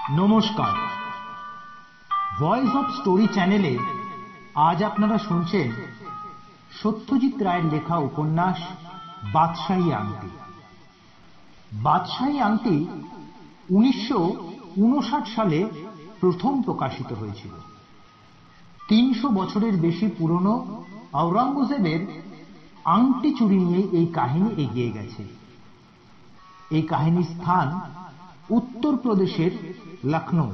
নমস্কার, voice of story চ্যানেলে আজ আপনারা শুনছেন সত্যজিৎ রায়ের লেখা উপন্যাস বাদশাহী আংটি। বাদশাহী আংটি 1959 সালে প্রথম প্রকাশিত হয়েছিল। 300 বছরের বেশি পুরনো আওরঙ্গজেবের আংটি চুরি নিয়ে এই কাহিনী এগিয়ে গেছে। এই কাহিনীর স্থান উত্তরপ্রদেশের লখনৌ।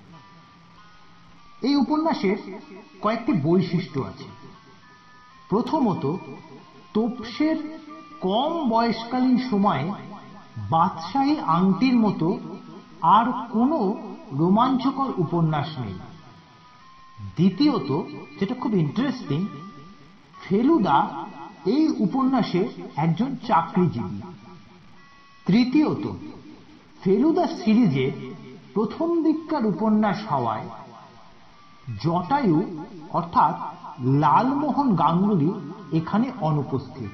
এই উপন্যাসের কয়েকটি বৈশিষ্ট্য আছে। প্রথমত, তোপসের কম বয়সকালীন সময়ে বাদশাহী আংটির মতো আর কোনো রোমাঞ্চকর উপন্যাস নেই। দ্বিতীয়ত, যেটা খুব ইন্টারেস্টিং, ফেলুদা এই উপন্যাসে একজন চাকরিজীবী। তৃতীয়ত, ফেলুদা সিরিজের প্রথম দিককার উপন্যাস হওয়ায় জটায়ু অর্থাৎ লালমোহন গাঙ্গুলি এখানে অনুপস্থিত।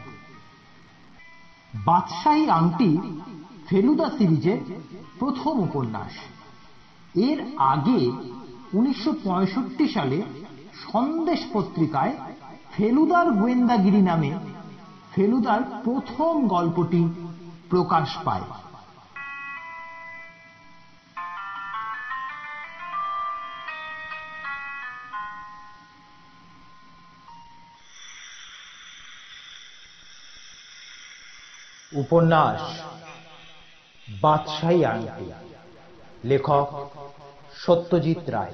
বাদশাহী আংটি ফেলুদা সিরিজের প্রথম উপন্যাস। এর আগে 1965 সালে সন্দেশ পত্রিকায় ফেলুদার গোয়েন্দাগিরি নামে ফেলুদার প্রথম গল্পটি প্রকাশ পায়। উপন্যাস বাদশাহী আংটি, লেখক সত্যজিৎ রায়।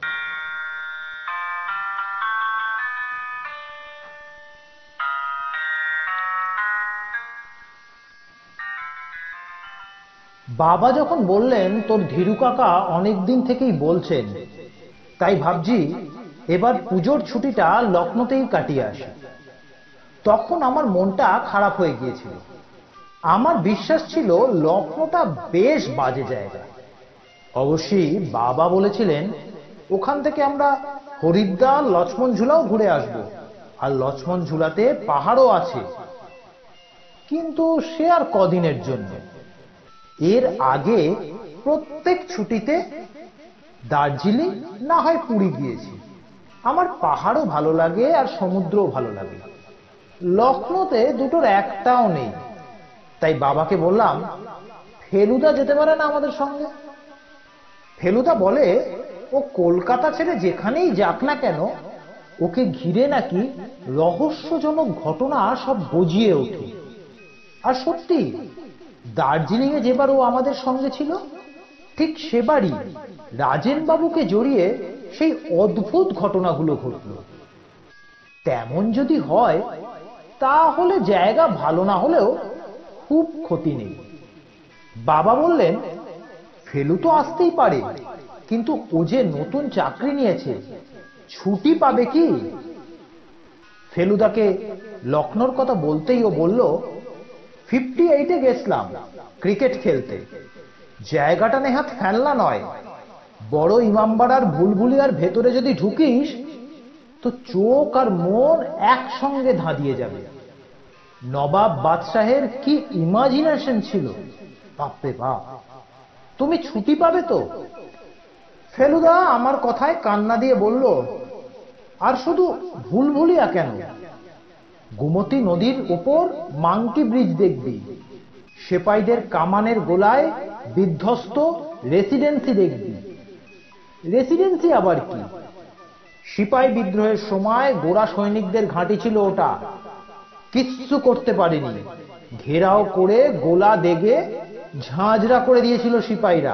বাবা যখন বললেন তোর ধীরু কাকা অনেকদিন থেকেই বলছেন, তাই ভাবছি এবার পুজোর ছুটিটা লখনৌতেই কাটিয়ে আসি, তখন আমার মনটা খারাপ হয়ে গিয়েছিল। আমার বিশ্বাস ছিল লখনৌটা বেশ বাজে জায়গা। অবশ্যই বাবা বলেছিলেন ওখান থেকে আমরা হরিদ্বার লক্ষ্মণ ঝুলাও ঘুরে আসব, আর লক্ষ্মণ ঝুলাতে পাহাড়ও আছে, কিন্তু সে আর কদিনের জন্য। এর আগে প্রত্যেক ছুটিতে দার্জিলিং না হয় পুরী গিয়েছি। আমার পাহাড়ও ভালো লাগে আর সমুদ্রও ভালো লাগে। লখনৌতে দুটোর একটাও নেই। তাই বাবাকে বললাম ফেলুদা যেতে পারে না আমাদের সঙ্গে। ফেলুদা বলে ও কলকাতা ছেড়ে যেখানেই যাক না কেন ওকে ঘিরে নাকি রহস্যজনক ঘটনা সব গজিয়ে ওঠে। আর সত্যি দার্জিলিং এ যেবার ও আমাদের সঙ্গে ছিল, ঠিক সেবারই রাজেন বাবুকে জড়িয়ে সেই অদ্ভুত ঘটনাগুলো ঘটল। তেমন যদি হয় তাহলে জায়গা ভালো না হলেও খুব ক্ষতি নেই। বাবা বললেন ফেলু তো আসতেই পারে, কিন্তু ও যে নতুন চাকরি নিয়েছে, ছুটি পাবে কি? ফেলুদাকে লখনৌর কথা বলতেই ও বলল 58-এ গেছিলাম ক্রিকেট খেলতে। জায়গাটা নেহাত ফেলনা নয়। বড় ইমামবাড়ার ভুলভুলিয়ার ভেতরে যদি ঢুকিস তো চোখ আর মন একসঙ্গে ধাঁধিয়ে যাবে। নবাব বাদশাহের কি ইমাজিনেশন ছিল, বাপরে বাপ। তুমি ছুটি পাবে তো? ফেলুদা আমার কথায় কান্না দিয়ে বলল, আর শুধু ভুলভুলিয়া কেন, গোমতী নদীর উপর মাংকি ব্রিজ দেখবি, সেপাইদের কামানের গোলায় বিধ্বস্ত রেসিডেন্সি দেখবি। রেসিডেন্সি আবার কি? সিপাই বিদ্রোহের সময় গোরা সৈনিকদের ঘাঁটি ছিল ওটা। কিচ্ছু করতে পারেনি, ঘেরাও করে গোলা দেগে ঝাঁঝরা করে দিয়েছিল সিপাইরা।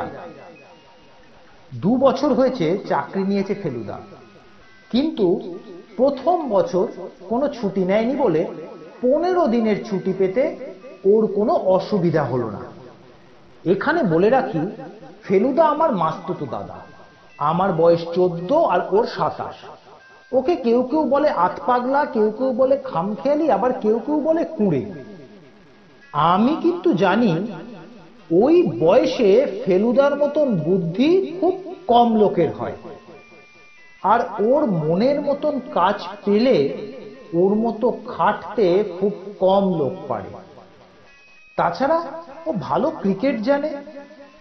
2 বছর হয়েছে চাকরি নিয়েছে ফেলুদা, কিন্তু প্রথম বছর কোনো ছুটি নেয়নি বলে 15 দিনের ছুটি পেতে ওর কোনো অসুবিধা হলো না। এখানে বলে রাখি ফেলুদা আমার মাস্তুতো দাদা। আমার বয়স 14 আর ওর 27। ওকে কেউ কেউ বলে আতপাগলা, কেউ কেউ বলে খামখেয়ালি, আবার কেউ কেউ বলে কুঁড়ে। আমি কিন্তু জানি ওই বয়সে ফেলুদার মতন বুদ্ধি খুব কম লোকের হয়, আর ওর মনের মতন কাজ পেলে ওর মতো খাটতে খুব কম লোক পারে। তাছাড়া ও ভালো ক্রিকেট জানে,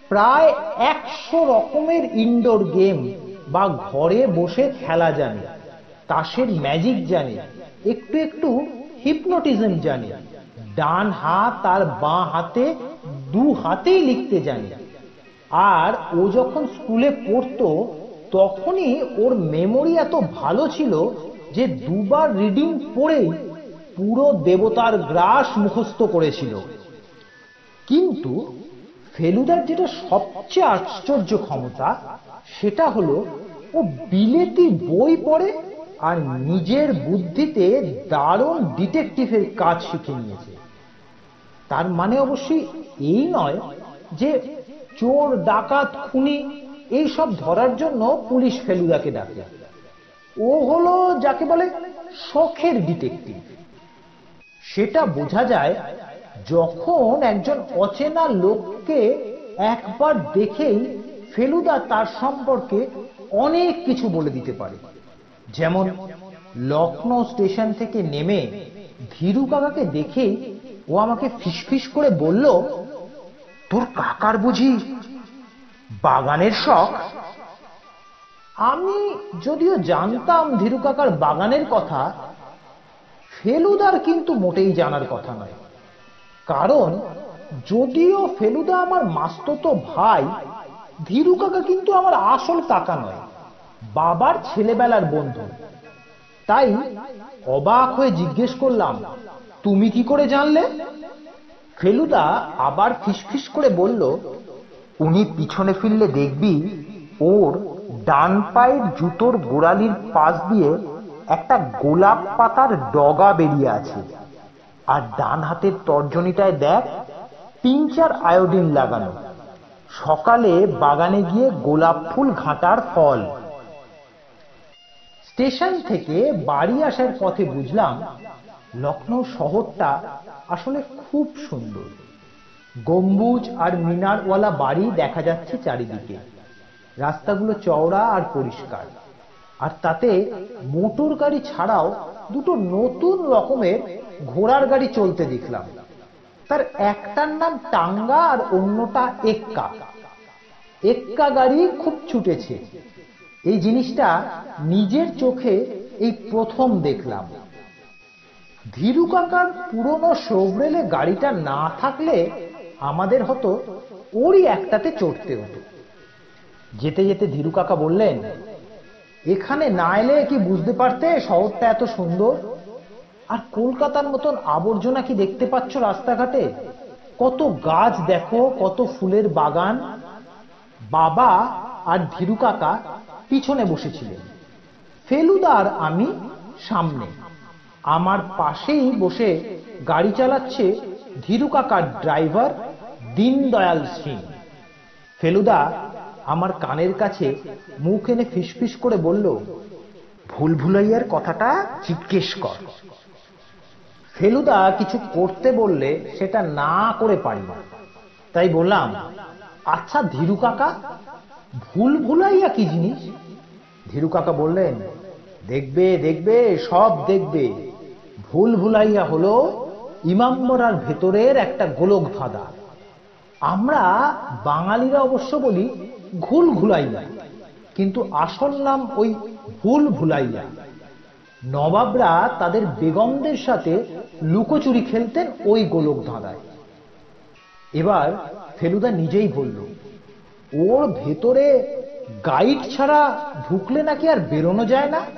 প্রায় 100 রকমের ইনডোর গেম বা ঘরে বসে খেলা জানে, তাসের ম্যাজিক জানে, একটু একটু হিপনোটিজম জানে, ডান হাত আর বাঁ হাতে দু হাতেই লিখতে জানে। আর ও যখন স্কুলে পড়তো তখনই ওর মেমোরি এত ভালো ছিল যে দুবার রিডিং পড়েই পুরো দেবতার গ্রাস মুখস্থ করেছিল। কিন্তু ফেলুদার যেটা সবচেয়ে আশ্চর্য ক্ষমতা সেটা হলো ও বিলেতি বই পড়ে আর নিজের বুদ্ধিতে দারুণ ডিটেকটিভের কাজ শিখে নিয়েছে। তার মানে অবশ্যই এই নয় যে চোর ডাকাত খুনি এইসব ধরার জন্য পুলিশ ফেলুদাকে ডাকে। ও হলো যাকে বলে শখের ডিটেকটিভ। সেটা বোঝা যায় যখন একজন অচেনা লোককে একবার দেখেই ফেলুদা তার সম্পর্কে অনেক কিছু বলে দিতে পারে। যেমন লখনৌ স্টেশন থেকে নেমে ধীরু কাকাকে দেখেই ও আমাকে ফিসফিস করে বলল, তোর কাকার বুঝি বাগানের শখ? আমি যদিও জানতাম ধীরু কাকার বাগানের কথা, ফেলুদার কিন্তু মোটেই জানার কথা নয়। কারণ যদিও ফেলুদা আমার মাস্তুতো ভাই, ধীরু কাকা কিন্তু আমার আসল কাকা নয়, বাবার ছেলেবেলার বন্ধু। তাই অবাক হয়ে জিজ্ঞেস করলাম, তুমি কি করে জানলে? ফেলুদা আবার ফিসফিস করে বলল, উনি পিছনে ফিরলে দেখবি ওর ডান পায়ের জুতোর গোড়ালির পাশ দিয়ে একটা গোলাপ পাতার ডগা বেরিয়ে আছে, আর ডান হাতের তর্জনীটায় দেখ পিঞ্চার আয়োডিন লাগানো, সকালে বাগানে গিয়ে গোলাপ ফুল ঘাঁটার ফল। স্টেশন থেকে বাড়ি আসার পথে বুঝলাম লখনৌ শহরটা আসলে খুব সুন্দর। গম্বুজ আর মিনারওয়ালা বাড়ি দেখা যাচ্ছে চারিদিকে, রাস্তাগুলো চওড়া আর পরিষ্কার, আর তাতে মোটর গাড়ি ছাড়াও দুটো নতুন রকমের ঘোড়ার গাড়ি চলতে দেখলাম। তার একটার নাম টাঙ্গা আর অন্যটা এক্কা। এক্কা গাড়ি খুব ছুটেছে, এই জিনিসটা নিজের চোখে এই প্রথম দেখলাম। ধীরু কাকার পুরনো শোভরেলে গাড়িটা না থাকলে আমাদের হতো ওরই একটাতে চড়তে হতো। যেতে যেতে ধীরু কাকা বললেন, এখানে না এলে কি বুঝতে পারতে শহরটা এত সুন্দর? আর কলকাতার মতন আবর্জনা কি দেখতে পাচ্ছ রাস্তাঘাটে? কত গাছ দেখো, কত ফুলের বাগান। বাবা আর ধীরু কাকা পিছনে বসেছিলেন, ফেলুদা আর আমি সামনে। আমার পাশেই বসে গাড়ি চালাচ্ছে ধীরু কাকার ড্রাইভার দীনদয়াল সিং। ফেলুদা আমার কানের কাছে মুখ এনে ফিসফিস করে বলল, ভুল ভুলাইয়ার কথাটা জিজ্ঞেস কর। ফেলুদা কিছু করতে বললে সেটা না করে পারি না, তাই বললাম, আচ্ছা ধীরু কাকা, ভুল ভুলাইয়া কি জিনিস? ধীরু কাকা বললেন, দেখবে দেখবে, সব দেখবে। ভুল ভুলাইয়া হলো ইমামবাড়ার ভেতরের একটা গোলক ধাঁধা। আমরা বাঙালিরা অবশ্য বলি ঘুল ঘুলাইয়া, কিন্তু আসল নাম ওই ভুল ভুলাইয়া। নবাবরা তাদের বেগমদের সাথে লুকোচুরি খেলতেন ওই গোলক ধাঁধায়। এবার ফেলুদা নিজেই বলল, ওর ভেতরে গাইড ছাড়া ঢুকলে নাকি আর বেরোনো যায় না।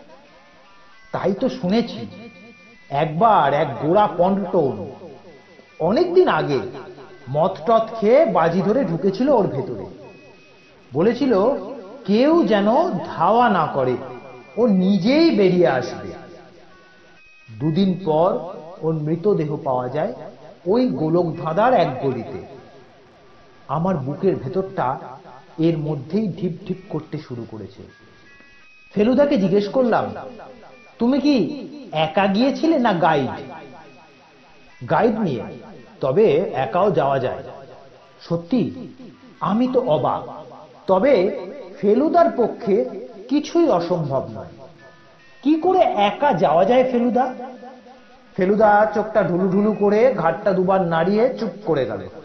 তাই তো শুনেছি, একবার এক গোড়া পন্টন অনেকদিন আগে মদ টদ খেয়ে বাজি ধরে ঢুকেছিল ওর ভেতরে। বলেছিল কেউ যেন ধাওয়া না করে, ও নিজেই বেরিয়ে আসবে। দুদিন পর ওর মৃতদেহ পাওয়া যায় ওই গোলক ধাঁধার এক গলিতে। আমার বুকের ভেতরটা এর মধ্যেই ঢিপ ঢিপ করতে শুরু করেছে। ফেলুদাকে জিজ্ঞেস করলাম, তুমি কি একা গিয়েছিলে না গাইড? গাইড নিয়ে, তবে একাও যাওয়া যায়। সত্যি আমি তো অবাক, তবে ফেলুদার পক্ষে কিছুই অসম্ভব নয়। কি করে একা যাওয়া যায় ফেলুদা? ফেলুদা চোখটা ঢুলু ঢুলু করে ঘাটটা দুবার নাড়িয়ে চুপ করে গেল।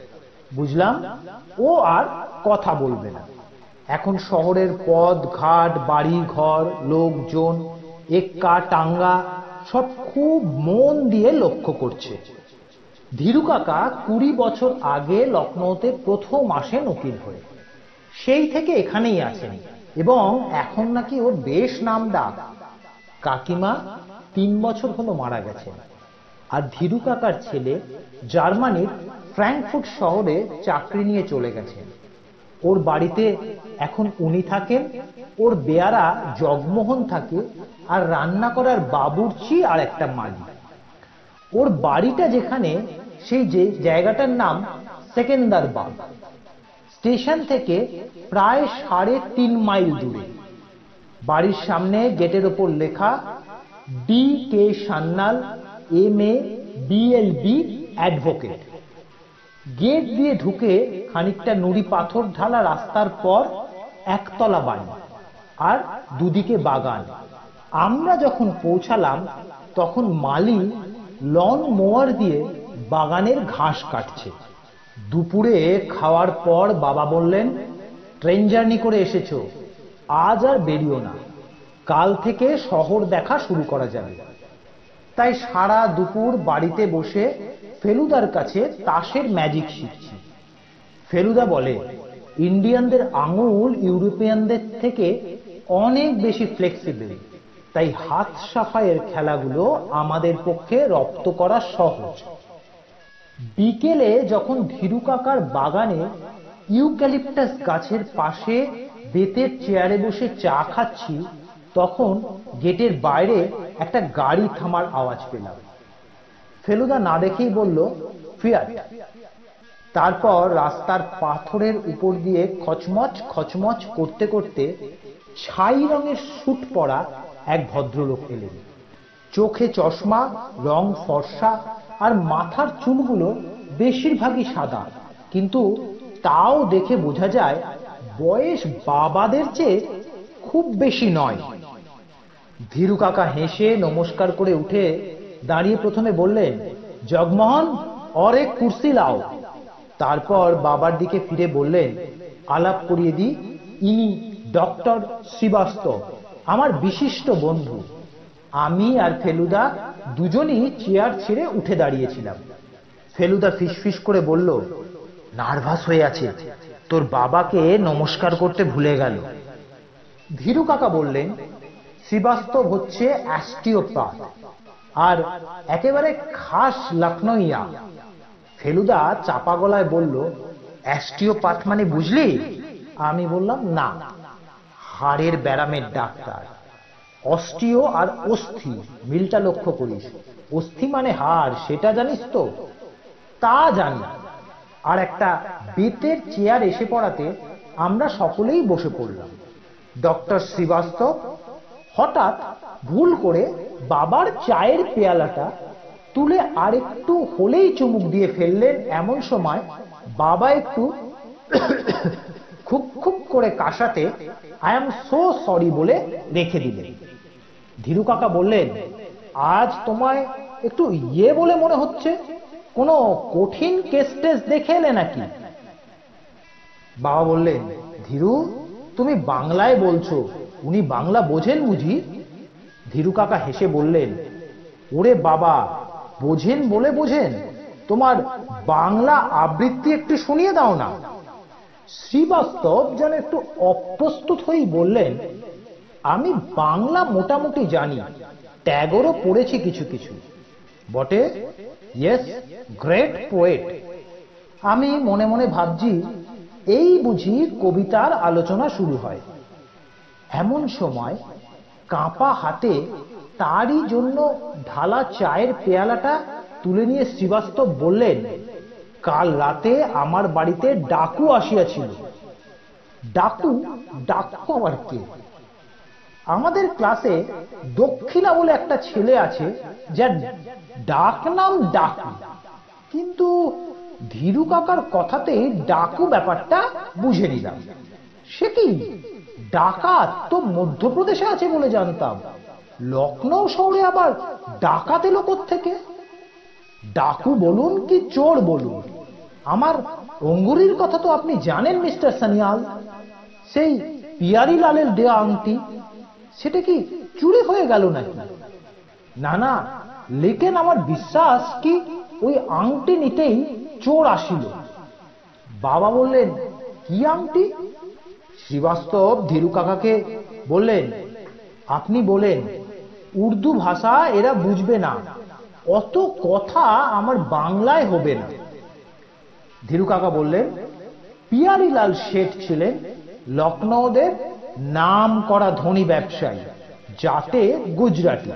বুঝলাম ও আর কথা বলবে না। এখন শহরের পথ ঘাট, বাড়ি ঘর, লোকজন, এক্কা টাঙ্গা সব খুব মন দিয়ে লক্ষ্য করছে। ধীরু কাকা 20 বছর আগে লখনৌতে প্রথম আসেন উকিল হয়ে, সেই থেকে এখানেই আছেন এবং এখন নাকি ওর বেশ নাম ডাক। কাকিমা 3 বছর হলো মারা গেছেন, আর ধীরু কাকার ছেলে জার্মানির ফ্র্যাঙ্কফুর্ট শহরে চাকরি নিয়ে চলে গেছেন। ওর বাড়িতে এখন উনি থাকেন, ওর বেয়ারা জগমোহন থাকে, আর রান্না করার বাবুর্চি আর একটা মালি। ওর বাড়িটা যেখানে, সেই যে জায়গাটার নাম সেকেন্দারবাগ, স্টেশন থেকে প্রায় 3.5 মাইল দূরে। বাড়ির সামনে গেটের ওপর লেখা D.K. Sanyal, M.A. B.L.B. Advocate. Gate দিয়ে ঢুকে খানিকটা নুড়ি পাথর ঢালা রাস্তার পর একতলা বাড়ি আর দুদিকে বাগান। আমরা যখন পৌঁছালাম তখন মালি লন মোয়ার দিয়ে বাগানের ঘাস কাটছে। দুপুরে খাওয়ার পর বাবা বললেন, ট্রেন জার্নি করে এসেছো, আজ আর বেরিও না, কাল থেকে শহর দেখা শুরু করা যাবে। তাই সারা দুপুর বাড়িতে বসে ফেলুদার কাছে তাসের ম্যাজিক শিখছি। ফেলুদা বলে, ইন্ডিয়ানদের আঙুল ইউরোপিয়ানদের থেকে অনেক বেশি ফ্লেক্সিবল, তাই হাত সাফাইয়ের খেলাগুলো আমাদের পক্ষে রপ্ত করা সহজ। বিকেলে যখন ধীরু কাকার বাগানে ইউক্যালিপটাস গাছের পাশে বেতের চেয়ারে বসে চা খাচ্ছি, তখন গেটের বাইরে একটা গাড়ি থামার আওয়াজ পেলাম। ফেলুদা না দেখেই বলল, ফিয়াট। তারপর রাস্তার পাথরের উপর দিয়ে খচমচ খচমচ করতে করতে ছাই রঙের স্যুট পরা এক ভদ্রলোক এলেন। চোখে চশমা, রং ফর্সা, আর মাথার চুলগুলো বেশিরভাগই সাদা, কিন্তু তাও দেখে বোঝা যায় বয়স বাবাদের চেয়ে খুব বেশি নয়। ধীরু কাকা হেসে নমস্কার করে উঠে দাঁড়িয়ে প্রথমে বললেন, জগমোহন और एक कुर्सी लाओ। তারপর বাবার দিকে ফিরে বললেন, আলাপ করিয়ে দিই, ইনি ডক্টর শ্রীবাস্তব, আমার বিশিষ্ট বন্ধু। আমি আর ফেলুদা দুজনই চেয়ার ছেড়ে উঠে দাঁড়িয়েছিলাম। ফেলুদা ফিসফিস করে বলল, নার্ভাস হয়ে আছে, তোর বাবাকে নমস্কার করতে ভুলে গেল। ধীরু কাকা বললেন, শ্রীবাস্তব হচ্ছে অ্যাস্টিওপ্যাথ আর একেবারে খাস লখনৌইয়া। ফেলুদা চাপা গলায় বলল, অ্যাস্টিওপ্যাথ মানে বুঝলি? আমি বললাম, না, হাড়ের ব্যারামের ডাক্তার। অস্টিও আর অস্থি মিলটা লক্ষ্য করিস। অস্থি মানে হাড়, সেটা জানিস তো? তা জানি। আর একটা বেতের চেয়ার এসে পড়াতে আমরা সকলেই বসে পড়লাম। ডক্টর শ্রীবাস্তব হঠাৎ ভুল করে বাবার চায়ের পেয়ালাটা তুলে আরেকটু হলেই চুমুক দিয়ে ফেললেন। এমন সময় বাবা একটু খুব খুব করে কাশাতে আই এম সো সরি বলে রেখে দিলেন। ধীরু কাকা বললেন, আজ তোমায় একটু ইয়ে বলে মনে হচ্ছে, কোনো কঠিন কেস টেস দেখে এলে নাকি? বাবা বললেন, ধীরু তুমি বাংলায় বলছো, উনি বাংলা বোঝেন বুঝি? ধীরু কাকা হেসে বললেন, ওরে বাবা, বোঝেন বলে বোঝেন, তোমার বাংলা আবৃত্তি একটু শুনিয়ে দাও না। শ্রীবাস্তব যেন একটু অপ্রস্তুত হয়েই বললেন, আমি বাংলা মোটামুটি জানি, ট্যাগরও পড়েছি কিছু কিছু। বটে? Yes, great poet. আমি মনে মনে ভাবছি, এই বুঝি কবিতার আলোচনা শুরু হয়। এমন সময় কাঁপা হাতে তারই জন্য ঢালা চায়ের পেয়ালাটা তুলে নিয়ে শ্রীবাস্তব বললেন, কাল রাতে আমার বাড়িতে ডাকু আসিয়াছিল। ডাকু? ডাকু আবার কে? আমাদের ক্লাসে দক্ষিণা বলে একটা ছেলে আছে, যার ডাক নাম ডাকু। কিন্তু ধীরু কাকার কথাতেই ডাকু ব্যাপারটা বুঝে নিলাম। সে কি, ডাকাত তো মধ্যপ্রদেশে আছে বলে জানতাম, লখনৌ শহরে আবার ডাকাত এলো কোত্থেকে? ডাকু বলুন কি চোর বলুন, আমার অঙ্গুরির কথা তো আপনি জানেন মিস্টার সানিয়াল, সেই পিয়ারিলালের দেয়া আংটি, সেটা কি চুরি হয়ে গেল নাকি? না না, লেকিন আমার বিশ্বাস কি ওই আংটি নিতেই চোর আসিল। বাবা বললেন, কি আংটি? শ্রীবাস্তব ধীরু কাকাকে বললেন, আপনি বলেন, উর্দু ভাষা এরা বুঝবে না, অত কথা আমার বাংলায় হবে না। ধীরু কাকা বললেন, পিয়ারিলাল শেঠ ছিলেন লখনৌদের নাম করা ধনী ব্যবসায়ী, যাতে গুজরাটি।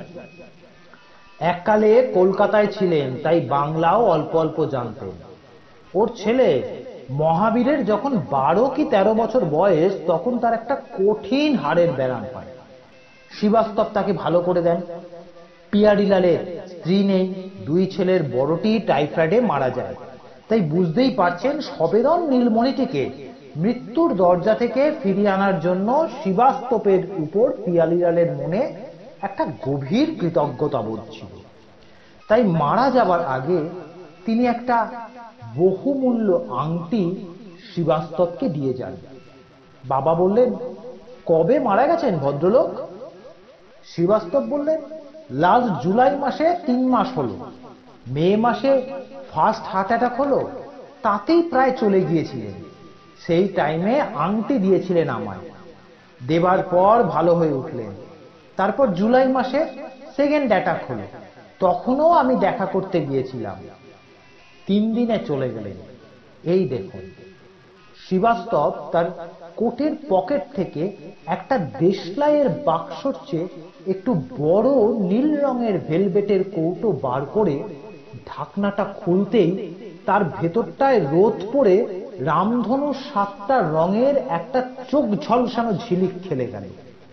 এককালে কলকাতায় ছিলেন, তাই বাংলাও অল্প অল্প জানতেন। ওর ছেলে মহাবীরের যখন 12 কি 13 বছর বয়স, তখন তার একটা কঠিন হাড়ের ব্যারাম হয়। শ্রীবাস্তব তাকে ভালো করে দেন। পিয়ারিলালের স্ত্রী নেই, 2 ছেলের বড়টি টাইফয়েডে মারা যায়। তাই বুঝতেই পারছেন, সবেদন নীলমণিটিকে মৃত্যুর দরজা থেকে ফিরিয়ে আনার জন্য শ্রীবাস্তবের উপর পিয়ারিলালের মনে একটা গভীর কৃতজ্ঞতাবোধ ছিল। তাই মারা যাবার আগে তিনি একটা বহুমূল্য আংটি শ্রীবাস্তবকে দিয়ে যান। বাবা বললেন, কবে মারা গেছেন ভদ্রলোক? শ্রীবাস্তব বললেন, লাস্ট জুলাই মাসে 3 মাস হলো। মে মাসে ফার্স্ট হার্ট অ্যাটাক হলো, তাতেই প্রায় চলে গিয়েছিলেন। সেই টাইমে আংটি দিয়েছিলেন আমায়, দেবার পর ভালো হয়ে উঠলেন। তারপর জুলাই মাসে সেকেন্ড অ্যাটাক হলো, তখনও আমি দেখা করতে গিয়েছিলাম। 3 দিনে চলে গেলেন। এই দেখুন। শ্রীবাস্তব তার কোটের পকেট থেকে একটা দেশলাইয়ের বাক্সর চেয়ে একটু বড় নীল রঙের ভেলভেটের কৌটো বার করে ঢাকনাটা খুলতেই তার ভেতরটায় রোদ পড়ে রামধনুর 7টা রঙের একটা চোখ ঝলসানো ঝিলিক খেলে গেল।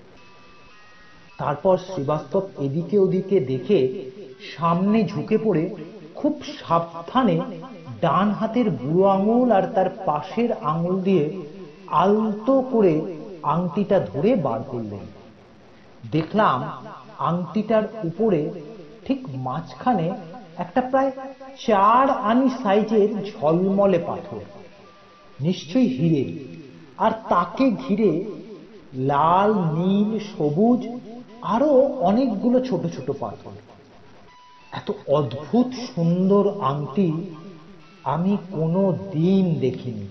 তারপর শ্রীবাস্তব এদিকে ওদিকে দেখে সামনে ঝুঁকে পড়ে খুব সাবধানে ডান হাতের বুড়ো আঙুল আর তার পাশের আঙুল দিয়ে আলতো করে আংটিটা ধরে বার করলেন। দেখলাম আংটিটার উপরে ঠিক মাঝখানে একটা প্রায় 4 আনি সাইজের ঝলমলে পাথর, নিশ্চয়ই হিরে, আর তাকে ঘিরে লাল, নীল, সবুজ আরো অনেকগুলো ছোট ছোট পাথর। এত অদ্ভুত সুন্দর আংটি আমি কোনো দিন দেখিনি।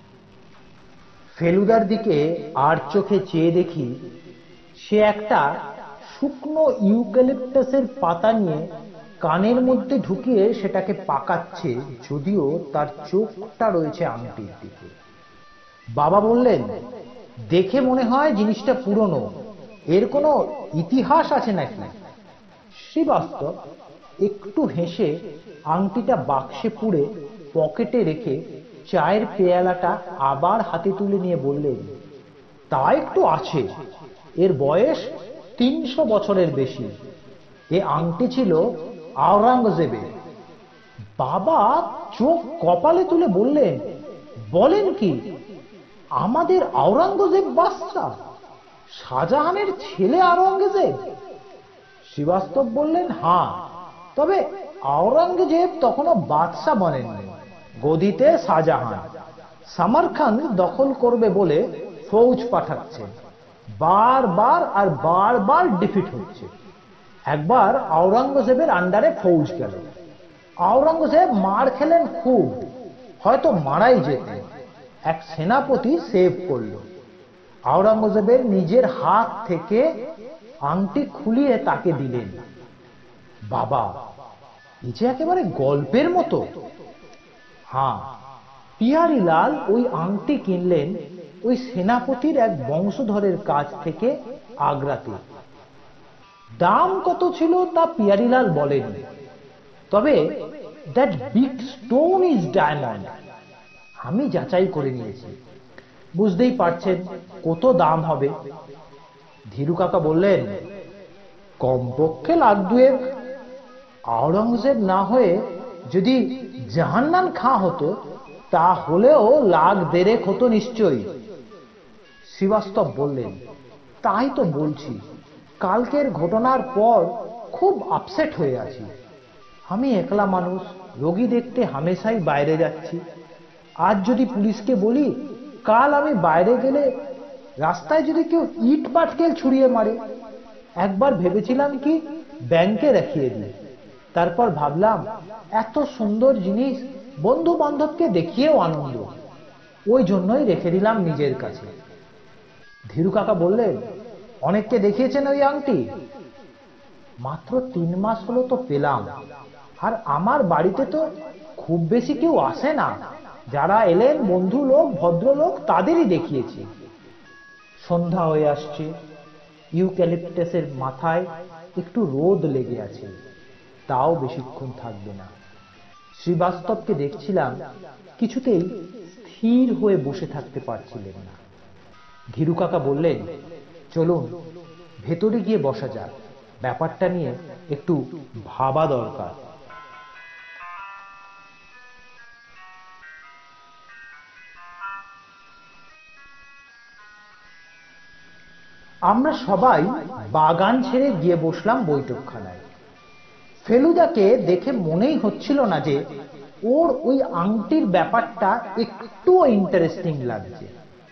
ফেলুদার দিকে আর চোখে চেয়ে দেখি, সে একটা শুকনো ইউক্যালিপটাসের পাতা নিয়ে কানের মধ্যে ঢুকিয়ে সেটাকে পাকাচ্ছে, যদিও তার চোখটা রয়েছে আংটির দিকে। বাবা বললেন, দেখে মনে হয় জিনিসটা পুরনো, এর কোনো ইতিহাস আছে নাকি? শ্রীবাস্তব একটু হেসে আংটিটা বাক্সে পুরে পকেটে রেখে চায়ের পেয়ালাটা আবার হাতে তুলে নিয়ে বললেন, তা একটু আছে। এর বয়স 300 বছরের বেশি। এ আংটি ছিল আওরঙ্গজেবের। বাবা চোখ কপালে তুলে বললেন, বলেন কি, আমাদের আওরঙ্গজেব বাদশা, শাহজাহানের ছেলে আওরঙ্গজেব? শ্রীবাস্তব বললেন, হ্যাঁ, তবে আওরঙ্গজেব তখনও বাদশা বনেননি, গদিতে শাহজাহান। সামারখান দখল করবে বলে ফৌজ পাঠাচ্ছে, বারবার আর বারবার ডিফিট হচ্ছে। একবার আওরঙ্গজেবের আন্ডারে ফৌজ গেল, আওরঙ্গজেব মার খেলেন খুব, হয়তো মারাই যেতেন। এক সেনাপতি সেভ করল। আওরঙ্গজেবের নিজের হাত থেকে আংটি খুলিয়ে তাকে দিলেন। বাবা, এই যে একেবারে গল্পের মতো। হ্যাঁ, পিয়ারিলাল ওই আংটি কিনলেন ওই সেনাপতির এক বংশধরের কাছ থেকে আগ্রাতে। দাম কত ছিল তা পিয়ারিলাল বলেনি, তবে that big stone is diamond, আমি যাচাই করে নিয়েছি। বুঝতেই পারছেন কত দাম হবে। ধীরু কাকা বললেন, কমপক্ষে $1,2,000। আওরঙ্গজেব না হয়ে যদি জাহান্নাম খাঁ হতো, তা হলেও $1,50,000 হতো নিশ্চয়ই। শ্রীবাস্তব বললেন, তাই তো বলছি, কালকের ঘটনার পর খুব আপসেট হয়ে আছি। আমি একলা মানুষ, রোগী দেখতে হামেশাই বাইরে যাচ্ছি। আজ যদি পুলিশকে বলি, কাল আমি বাইরে গেলে রাস্তায় যদি কেউ ইট পাটকেল ছুড়িয়ে মারে। একবার ভেবেছিলাম কি ব্যাংকে রাখিয়ে দিই, তারপর ভাবলাম এত সুন্দর জিনিস বন্ধু বান্ধবকে দেখিয়েও আনন্দ, ওই জন্যই রেখে দিলাম নিজের কাছে। ধীরু কাকা বললেন, অনেককে দেখিয়েছেন ওই আংটি? মাত্র 3 মাস হলো তো পেলাম, আর আমার বাড়িতে তো খুব বেশি কেউ আসে না। যারা এলেন বন্ধু লোক, ভদ্রলোক, তাদেরই দেখিয়েছি। সন্ধ্যা হয়ে আসছে, ইউক্যালিপটাসের মাথায় একটু রোদ লেগে আছে, তাও বেশিক্ষণ থাকবে না। শ্রীবাস্তবকে দেখছিলাম কিছুতেই স্থির হয়ে বসে থাকতে পারছিলেন না। ধীরু কাকা বললেন, চলুন ভেতরে গিয়ে বসা যাক, ব্যাপারটা নিয়ে একটু ভাবা দরকার। আমরা সবাই বাগান ছেড়ে গিয়ে বসলাম বৈঠকখানায়। ফেলুদাকে দেখে মনেই হচ্ছিল না যে ওর ওই আংটির ব্যাপারটা একটুও ইন্টারেস্টিং লাগছে।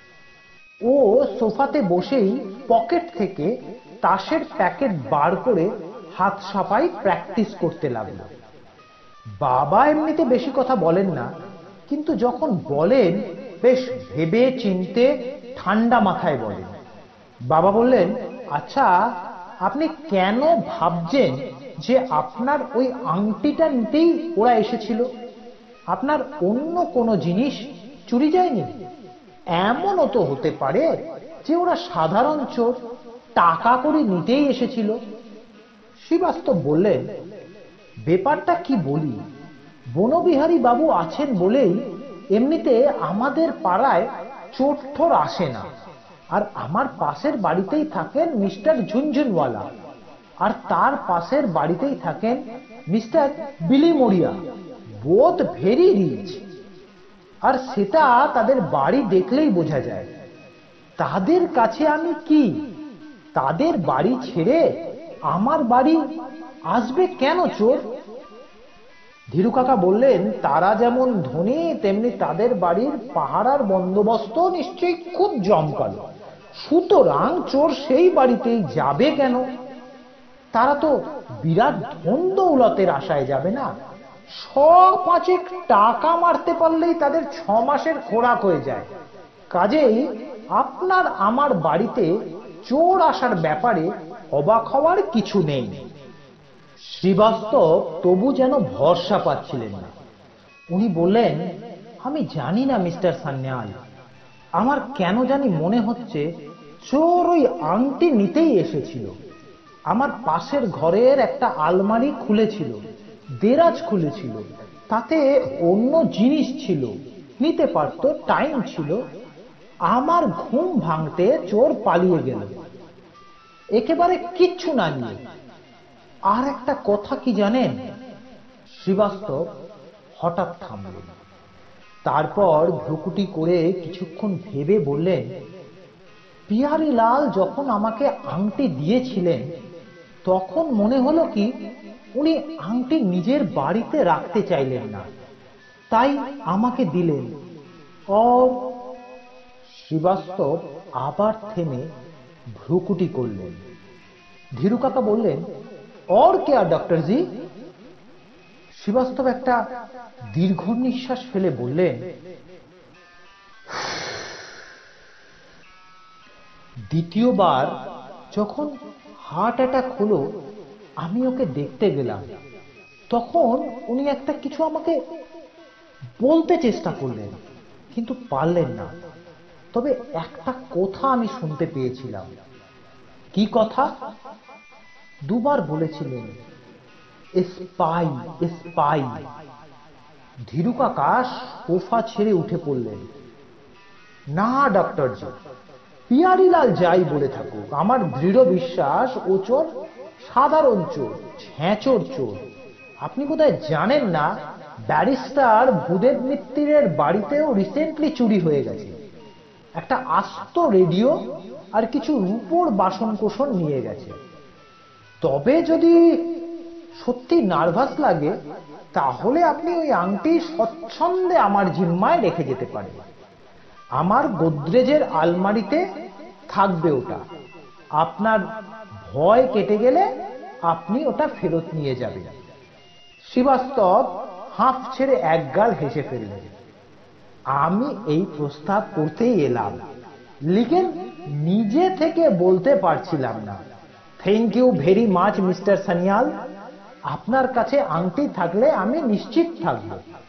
ও সোফাতে বসেই পকেট থেকে তাসের প্যাকেট বার করে হাত সাফাই প্র্যাকটিস করতে লাগলো। বাবা এমনিতে বেশি কথা বলেন না, কিন্তু যখন বলেন বেশ ভেবে চিনতে ঠান্ডা মাথায় বলেন। বাবা বললেন, আচ্ছা আপনি কেন ভাবছেন যে আপনার ওই আংটিটা নিতেই ওরা এসেছিল? আপনার অন্য কোনো জিনিস চুরি যায়নি? এমনও তো হতে পারে যে ওরা সাধারণ চোর, টাকা করে নিতেই এসেছিল। শ্রীবাস্তব বললেন, ব্যাপারটা কি বলি, বনবিহারী বাবু আছেন বলেই এমনিতে আমাদের পাড়ায় চোর ঠোর আসে না। আর আমার পাশের বাড়িতেই থাকেন মিস্টার ঝুনঝুনওয়ালা, আর তার পাশের বাড়িতেই থাকেন mister Bilimoria, both very rich. আর সেটা তাদের বাড়ি দেখলেই বোঝা যায়। তাদের কাছে আমি কি? তাদের বাড়ি ছেড়ে আমার বাড়ি আসবে কেন চোর? ধীরু কাকা বললেন, তারা যেমন ধনী তেমনি তাদের বাড়ির পাহারার বন্দোবস্ত নিশ্চয়ই খুব জমকালো, সুতরাং চোর সেই বাড়িতেই যাবে কেন? তারা তো বিরাট ধন দৌলতের আশায় যাবে না, 100-5 টাকা মারতে পারলেই তাদের 6 মাসের খোরাক হয়ে যায়। কাজেই আপনার আমার বাড়িতে চোর আসার ব্যাপারে অবাক হওয়ার কিছু নেই। শ্রীবাস্তব তবু যেন ভরসা পাচ্ছিলেন না। উনি বললেন, আমি জানি না মিস্টার সান্যাল, আমার কেন জানি মনে হচ্ছে চোর ওই আংটি নিতেই এসেছিল। আমার পাশের ঘরের একটা আলমারি খুলেছিল, দেরাজ খুলেছিল, তাতে অন্য জিনিস ছিল, নিতে পারতো, টাইম ছিল। আমার ঘুম ভাঙতে চোর পালিয়ে গেল, একেবারে কিচ্ছু না নিয়ে। আর একটা কথা কি জানেন? শ্রীবাস্তব হঠাৎ থামলেন, তারপর ভ্রুকুটি করে কিছুক্ষণ ভেবে বললেন, পিয়ারিলাল যখন আমাকে আংটি দিয়েছিলেন তখন মনে হলো কি উনি আংটি নিজের বাড়িতে রাখতে চাইলেন না, তাই আমাকে দিলেন। শ্রীবাস্তব আবার থেমে ভ্রুকুটি করলেন। ধীরু কাকা বললেন, और क्या डॉक्टर जी? শ্রীবাস্তব একটা দীর্ঘ নিঃশ্বাস ফেলে বললেন, দ্বিতীয়বার যখন হার্ট অ্যাটাক হলো আমি ওকে দেখতে গেলাম, তখন উনি একটা কিছু আমাকে বলতে চেষ্টা করলেন, কিন্তু পারলেন না। তবে একটা কথা আমি শুনতে পেয়েছিলাম। কি কথা? 2 বার বলেছিলেন, স্পাই স্পাই। ধীরু কাকা সোফা ছেড়ে উঠে পড়লেন। না ডক্টর জি, পিয়ারিলাল যাই বলে থাকুক, আমার দৃঢ় বিশ্বাস ও চোর সাধারণ চোর, ছ্যাঁচোর চোর। আপনি বোধহয় জানেন না, ব্যারিস্টার ভূদেব মিত্তিরের বাড়িতেও রিসেন্টলি চুরি হয়ে গেছে। একটা আস্ত রেডিও আর কিছু রূপোর বাসনকোসন নিয়ে গেছে। তবে যদি সত্যি নার্ভাস লাগে তাহলে আপনি ওই আংটি স্বচ্ছন্দে আমার জিম্মায় রেখে যেতে পারেন। আমার গোদরেজের আলমারিতে থাকবে ওটা। আপনার ভয় কেটে গেলে আপনি ওটা ফেরত নিয়ে যাবেন। শ্রীবাস্তব হাঁফ ছেড়ে একগাল হেসে ফেললেন। আমি এই প্রস্তাব করতেই এলাম, লিখেন নিজে থেকে বলতে পারছিলাম না। Thank you very much mister Sanyal, আপনার কাছে আংটি থাকলে আমি নিশ্চিত থাকব।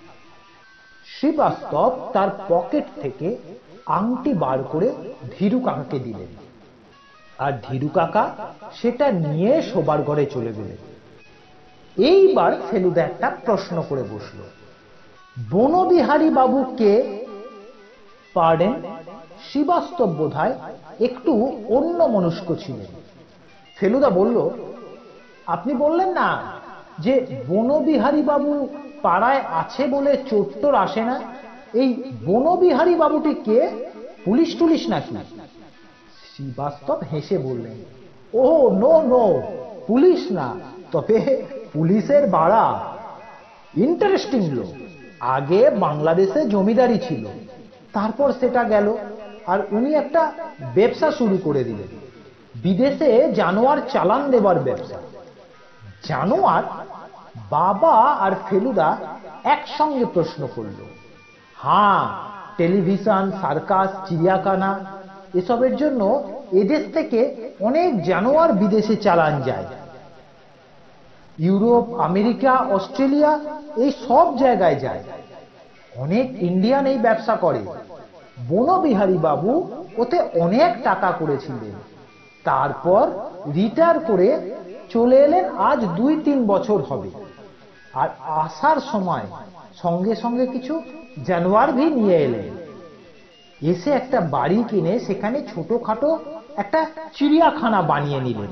শ্রীবাস্তব তার পকেট থেকে আংটি বার করে ধীরু কাকাকে দিলেন, আর ধীরু কাকা সেটা নিয়ে শোবার ঘরে চলে গেলেন। এইবার ফেলুদা একটা প্রশ্ন করে বসল, বনবিহারী বাবু কে? পার্ডেন, শ্রীবাস্তব বোধহয় একটু অন্য মনস্ক ছিলেন। ফেলুদা বলল, আপনি বললেন না যে বনবিহারী বাবু পাড়ায় আছে বলে চোট্টর আসে না, এই বনবিহারী বাবুটি কে? পুলিশ টুলিশ নাকি? শ্রীবাস্তব হেসে বললেন, ও নো নো, পুলিশ না, তবে পুলিশের বাড়া। ইন্টারেস্টিং লোক। আগে বাংলাদেশে জমিদারি ছিল, তারপর সেটা গেল, আর উনি একটা ব্যবসা শুরু করে দিলেন, বিদেশে জানোয়ার চালান দেবার ব্যবসা। জানোয়ার? বাবা আর ফেলুদা একসঙ্গে প্রশ্ন করল। হ্যাঁ, টেলিভিশন, সার্কাস, চিড়িয়াখানা এসবের জন্য এদেশ থেকে অনেক জানোয়ার বিদেশে চালান যায়। ইউরোপ, আমেরিকা, অস্ট্রেলিয়া এই সব জায়গায় যায়। অনেক ইন্ডিয়ান এই ব্যবসা করে। বনবিহারী বাবু ওতে অনেক টাকা করেছিলেন, তারপর রিটায়ার করে চলে এলেন আজ 2-3 বছর হবে। আর আসার সময় সঙ্গে সঙ্গে কিছু জানোয়ার ভি নিয়ে এলেন। এসে একটা বাড়ি কিনে সেখানে ছোটখাটো একটা চিড়িয়াখানা বানিয়ে নিলেন।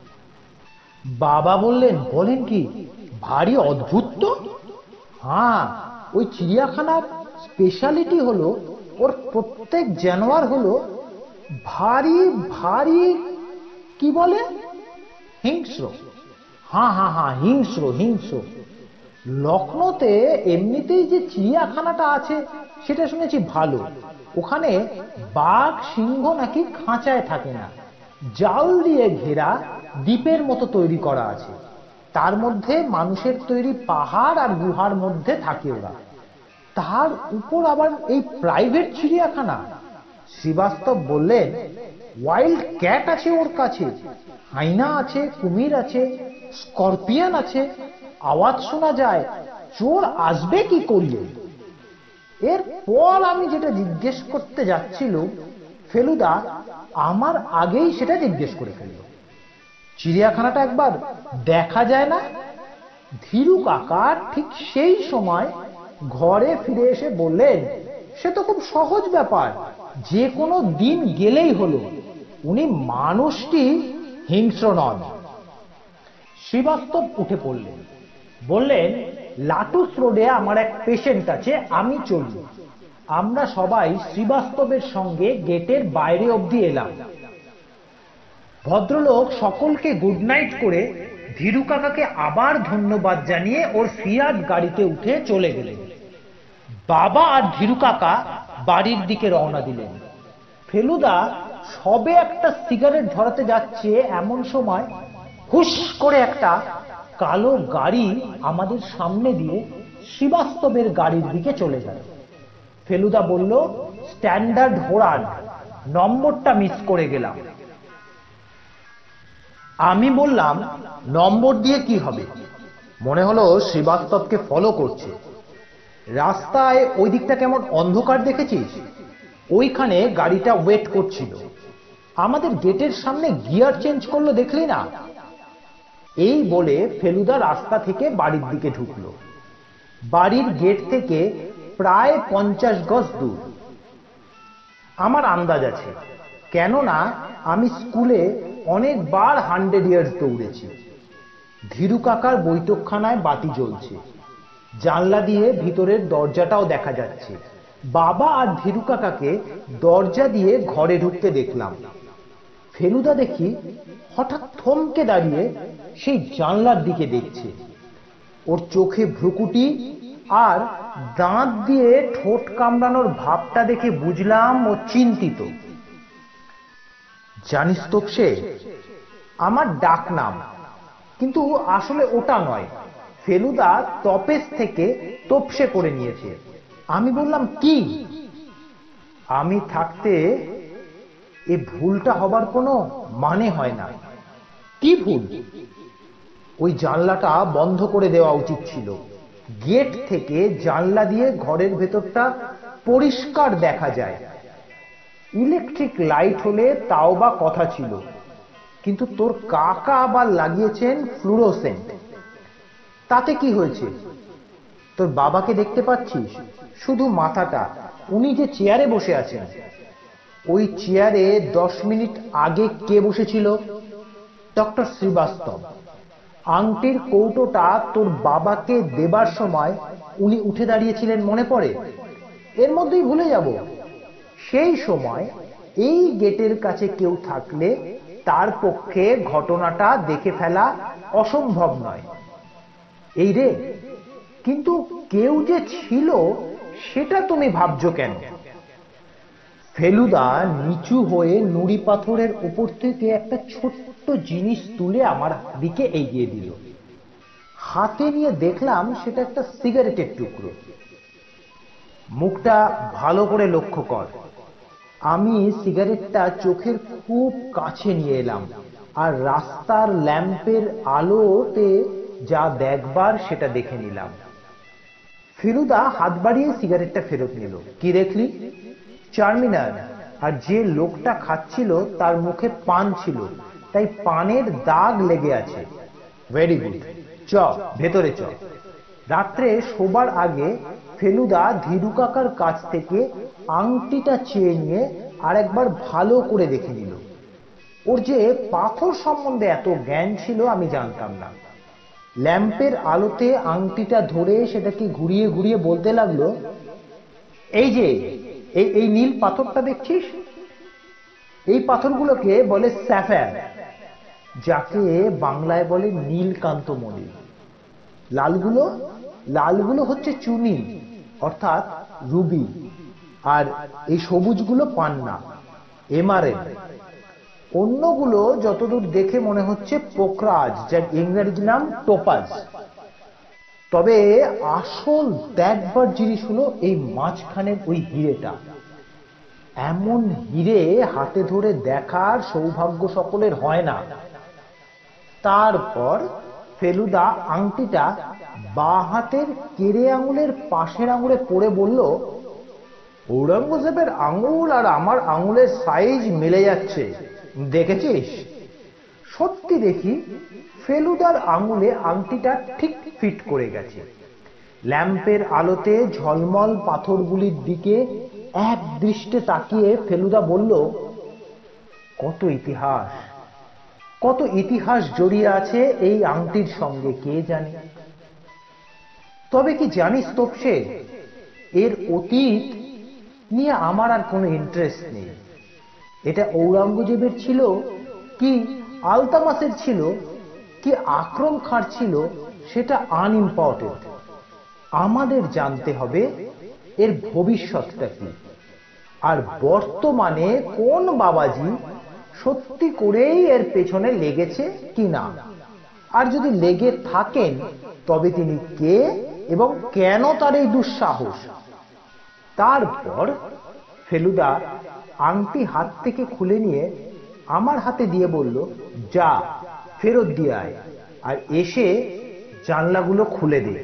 বাবা বললেন, বলেন কি, ভারী অদ্ভুত তো। হ্যাঁ, ওই চিড়িয়াখানার স্পেশালিটি হলো ওর প্রত্যেক জানোয়ার হলো ভারী ভারী, কি বলে, হিংস্র। হ্যাঁ হ্যাঁ হ্যাঁ, হিংস্র হিংস্র। লখনৌতে এমনিতেই যে চিড়িয়াখানাটা আছে সেটা শুনেছি ভালো। ওখানে বাঘ, সিংহ নাকি খাঁচায় থাকে না, জাল দিয়ে ঘেরা দ্বীপের মতো তৈরি করা আছে। তার মধ্যে মানুষের তৈরি পাহাড় আর গুহার মধ্যে থাকে ওরা। তার উপর আবার এই প্রাইভেট চিড়িয়াখানা। শ্রীবাস্তব বললেন, ওয়াইল্ড ক্যাট আছে ওর কাছে, হাইনা আছে, কুমির আছে, স্করপিয়ন আছে, আওয়াজ শোনা যায়। চোর আসবে কি করলে? এরপর আমি যেটা জিজ্ঞেস করতে যাচ্ছিল, ফেলুদা আমার আগেই সেটা জিজ্ঞেস করে ফেলল। চিড়িয়াখানাটা একবার দেখা যায় না? ধীরু কাকা ঠিক সেই সময় ঘরে ফিরে এসে বললেন, সে তো খুব সহজ ব্যাপার, যে কোনো দিন গেলেই হলো। উনি মানুষটি হিংস্র নন। শ্রীবাস্তব উঠে পড়লেন, বললেন, লাটুস রোডে আমার এক পেশেন্ট আছে, আমি চলব। আমরা সবাই শ্রীবাস্তবের সঙ্গে গেটের বাইরে অবধি এলাম। ভদ্রলোক সকলকে গুড নাইট করে ধীরু কাকাকে আবার ধন্যবাদ জানিয়ে ওর ফিয়াট গাড়িতে উঠে চলে গেলেন। বাবা আর ধীরু কাকা বাড়ির দিকে রওনা দিলেন। ফেলুদা সবে একটা সিগারেট ধরাতে যাচ্ছে, এমন সময় হুশ করে একটা কালো গাড়ি আমাদের সামনে দিয়ে শ্রীবাস্তবের গাড়ির দিকে চলে গেল। ফেলুদা বলল, স্ট্যান্ডার্ড হোরাড, নম্বরটা মিস করে গেলাম। আমি বললাম, নম্বর দিয়ে কি হবে? মনে হলো শ্রীবাস্তবকে ফলো করছে। রাস্তায় ওই দিকটা কেমন অন্ধকার দেখেছিস? ওইখানে গাড়িটা ওয়েট করছিল। আমাদের গেটের সামনে গিয়ার চেঞ্জ করলো, দেখলি না? এই বলে ফেলুদা রাস্তা থেকে বাড়ির দিকে ঢুকলো। বাড়ির গেট থেকে প্রায় 50 গজ দূর। আমার আন্দাজ আছে, কেননা আমি স্কুলে অনেকবার 100 ইয়ার্স দৌড়েছি। ধীরু কাকার বৈঠকখানায় বাতি জ্বলছে, জানলা দিয়ে ভিতরের দরজাটাও দেখা যাচ্ছে। বাবা আর ধীরু কাকাকে দরজা দিয়ে ঘরে ঢুকতে দেখলাম। ফেলুদা দেখি হঠাৎ থমকে দাঁড়িয়ে সেই জানলার দিকে দেখছে। ওর চোখে ভ্রুকুটি আর দাঁত দিয়ে ঠোঁট কামড়ানোর ভাবটা দেখে বুঝলাম ও চিন্তিত। জানিস তোপসে, আমার ডাক নাম, কিন্তু আসলে ওটা নয়। ফেলুদা তপেস থেকে তোপসে করে নিয়েছে। আমি বললাম, কি? আমি থাকতে এ ভুলটা হবার কোনো মানে হয় না। কি ভুল? ওই জানলাটা বন্ধ করে দেওয়া উচিত ছিল। গেট থেকে জানলা দিয়ে ঘরের ভেতরটা পরিষ্কার দেখা যায়। ইলেকট্রিক লাইট হলে তাও বা কথা ছিল, কিন্তু তোর কাকা আবার লাগিয়েছেন ফ্লুরোসেন্ট। তাতে কি হয়েছে? তোর বাবাকে দেখতে পাচ্ছিস? শুধু মাথাটা। উনি যে চেয়ারে বসে আছেন, ওই চেয়ারে 10 মিনিট আগে কে বসেছিল? ডক্টর শ্রীবাস্তব। আংটির কৌটোটা তোর বাবাকে দেবার সময় উনি উঠে দাঁড়িয়েছিলেন, মনে পড়ে? এর মধ্যেই ভুলে যাব। সেই সময় এই গেটের কাছে কেউ থাকলে তার পক্ষে ঘটনাটা দেখে ফেলা অসম্ভব নয়। এই রে, কিন্তু কেউ যে ছিল সেটা তুমি ভাবছো কেন? ফেলুদা নিচু হয়ে নুড়ি পাথরের উপর থেকে একটা ছোট্ট জিনিস তুলে আমার দিকে এগিয়ে দিল। হাতে নিয়ে দেখলাম সেটা একটা সিগারেটের টুকরো। মুখটা ভালো করে লক্ষ্য কর। আমি সিগারেটটা চোখের খুব কাছে নিয়ে এলাম আর রাস্তার ল্যাম্পের আলোতে যা দেখবার সেটা দেখে নিলাম। ফেলুদা হাত বাড়িয়ে সিগারেটটা ফেরত নিল। কি দেখলি? চারমিনার। আর যে লোকটা খাচ্ছিল তার মুখে পান ছিল, তাই পানের দাগ লেগে আছে। ভেরি গুড, চ ভেতরে চ। রাত্রে শোবার আগে ফেলুদা ধীরু কাকার কাছ থেকে আংটিটা চেয়ে নিয়ে আর একবার ভালো করে দেখে নিল। ওর যে পাথর সম্বন্ধে এত জ্ঞান ছিল আমি জানতাম না। ল্যাম্পের আলোতে আংটিটা ধরে সেটাকে ঘুরিয়ে ঘুরিয়ে বলতে লাগলো, এই যে এই নীল পাথরটা দেখছিস, এই পাথরগুলোকে বলে স্যাফায়ার, যাকে বাংলায় বলে নীলকান্তমণি। লালগুলো হচ্ছে চুনি, অর্থাৎ রুবি। আর এই সবুজগুলো পান্না, এমারেল্ড। অন্যগুলো যতদূর দেখে মনে হচ্ছে পোকরাজ, যার ইংরেজি নাম টোপাজ। তবে আসল দেখবার জিনিস হলো এই মাঝখানের ওই হিরেটা। এমন হিরে হাতে ধরে দেখার সৌভাগ্য সকলের হয় না। তারপর ফেলুদা আংটিটা বাঁ হাতের কেড়ে আঙুলের পাশের আঙুলে পড়ে বলল, ঔরঙ্গজেবের আঙুল আর আমার আঙুলের সাইজ মিলে যাচ্ছে, দেখেছিস? সত্যি দেখি ফেলুদার আঙুলে আংটিটা ঠিক ফিট করে গেছে। ল্যাম্পের আলোতে ঝলমল পাথরগুলির দিকে এক দৃষ্টে তাকিয়ে ফেলুদা বলল, কত ইতিহাস জড়িয়ে আছে এই আংটির সঙ্গে কে জানে। তবে কি জানিস তোপসে, এর অতীত নিয়ে আমার আর কোনো ইন্টারেস্ট নেই। এটা ঔরঙ্গজেবের ছিল কি আলতামাসের ছিল কি আকরম খাঁর ছিল সেটা আনইম্পর্টেন্ট। আমাদের জানতে হবে এর ভবিষ্যৎটা কি, আর বর্তমানে কোন বাবাজি সত্যি করেই এর পেছনে লেগেছে কি না। আর যদি লেগে থাকেন তবে তিনি কে এবং কেন তার এই দুঃসাহস। তারপর ফেলুদা আংটি হাত থেকে খুলে নিয়ে আমার হাতে দিয়ে বলল, যা ফেরত দিয়ে আয়, আর এসে জানলাগুলো খুলে দে।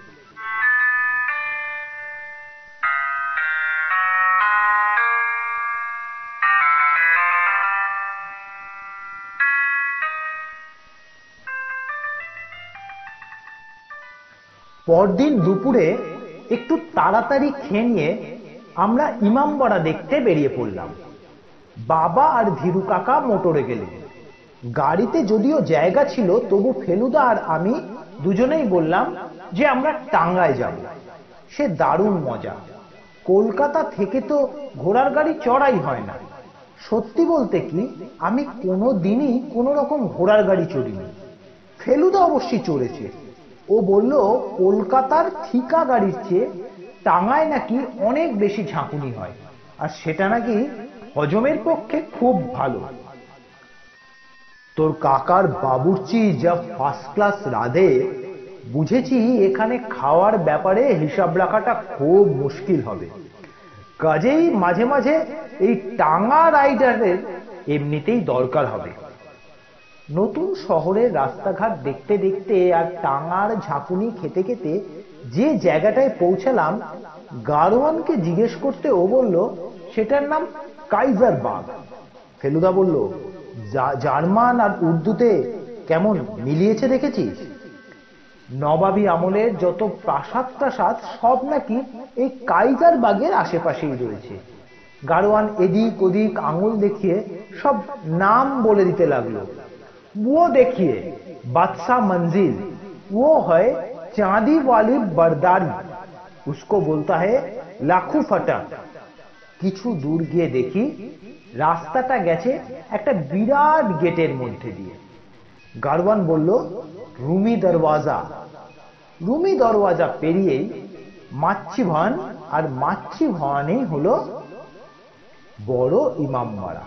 পরদিন দুপুরে একটু তাড়াতাড়ি খেয়ে নিয়ে আমরা ইমামবাড়া দেখতে বেরিয়ে পড়লাম। বাবা আর ধীরু কাকা মোটরে গেলেন। গাড়িতে যদিও জায়গা ছিল, তবু ফেলুদা আর আমি দুজনেই বললাম যে আমরা টাঙ্গায় যাব। সে দারুণ মজা। কলকাতা থেকে তো ঘোড়ার গাড়ি চড়াই হয় না। সত্যি বলতে কি, আমি কোনো দিনই কোনো রকম ঘোড়ার গাড়ি চড়িনি। ফেলুদা অবশ্যই চড়েছে। ও বলল কলকাতার ঠিকা গাড়ির চেয়ে টাঙ্গায় নাকি অনেক বেশি ঝাঁকুনি হয়, আর সেটা নাকি হজমের পক্ষে খুব ভালো। তোর কাকার বাবুর্চি যা ফার্স্ট ক্লাস রাধে, বুঝেছি এখানে খাওয়ার ব্যাপারে হিসাব রাখাটা খুব মুশকিল হবে। কাজেই মাঝে মাঝে এই টাঙ্গা রাইডারের এমনিতেই দরকার হবে। নতুন শহরের রাস্তাঘাট দেখতে দেখতে আর টাঙ্গার ঝাঁকুনি খেতে খেতে যে জায়গাটায় পৌঁছালাম, গাড়োয়ানকে জিজ্ঞেস করতে ও বলল সেটার নাম কাইজারবাগ। ফেলুদা বলল, জার্মান আর উর্দুতে কেমন মিলিয়েছে দেখেছিস? নবাবী আমলের যত প্রাসাদ টাসাদ সব নাকি এই কাইজারবাগের আশেপাশেই রয়েছে। গাড়োয়ান এদিক ওদিক আঙুল দেখিয়ে সব নাম বলে দিতে লাগলো। वो देखिए बादशाह मंजिल, वो है चांदी वाली बरदारी, उसको बोलता है लाखू फटक। কিছু দূর গিয়ে দেখি রাস্তাটা গেছে একটা বিরাট গেটের মধ্যে দিয়ে। গাড়োয়ান বলল রুমি দরওয়াজা। রুমি দরওয়াজা পেরিয়েই মাচ্ছি ভবন, আর মাচ্ছি ভবনেই হলো বড় ইমামবাড়া।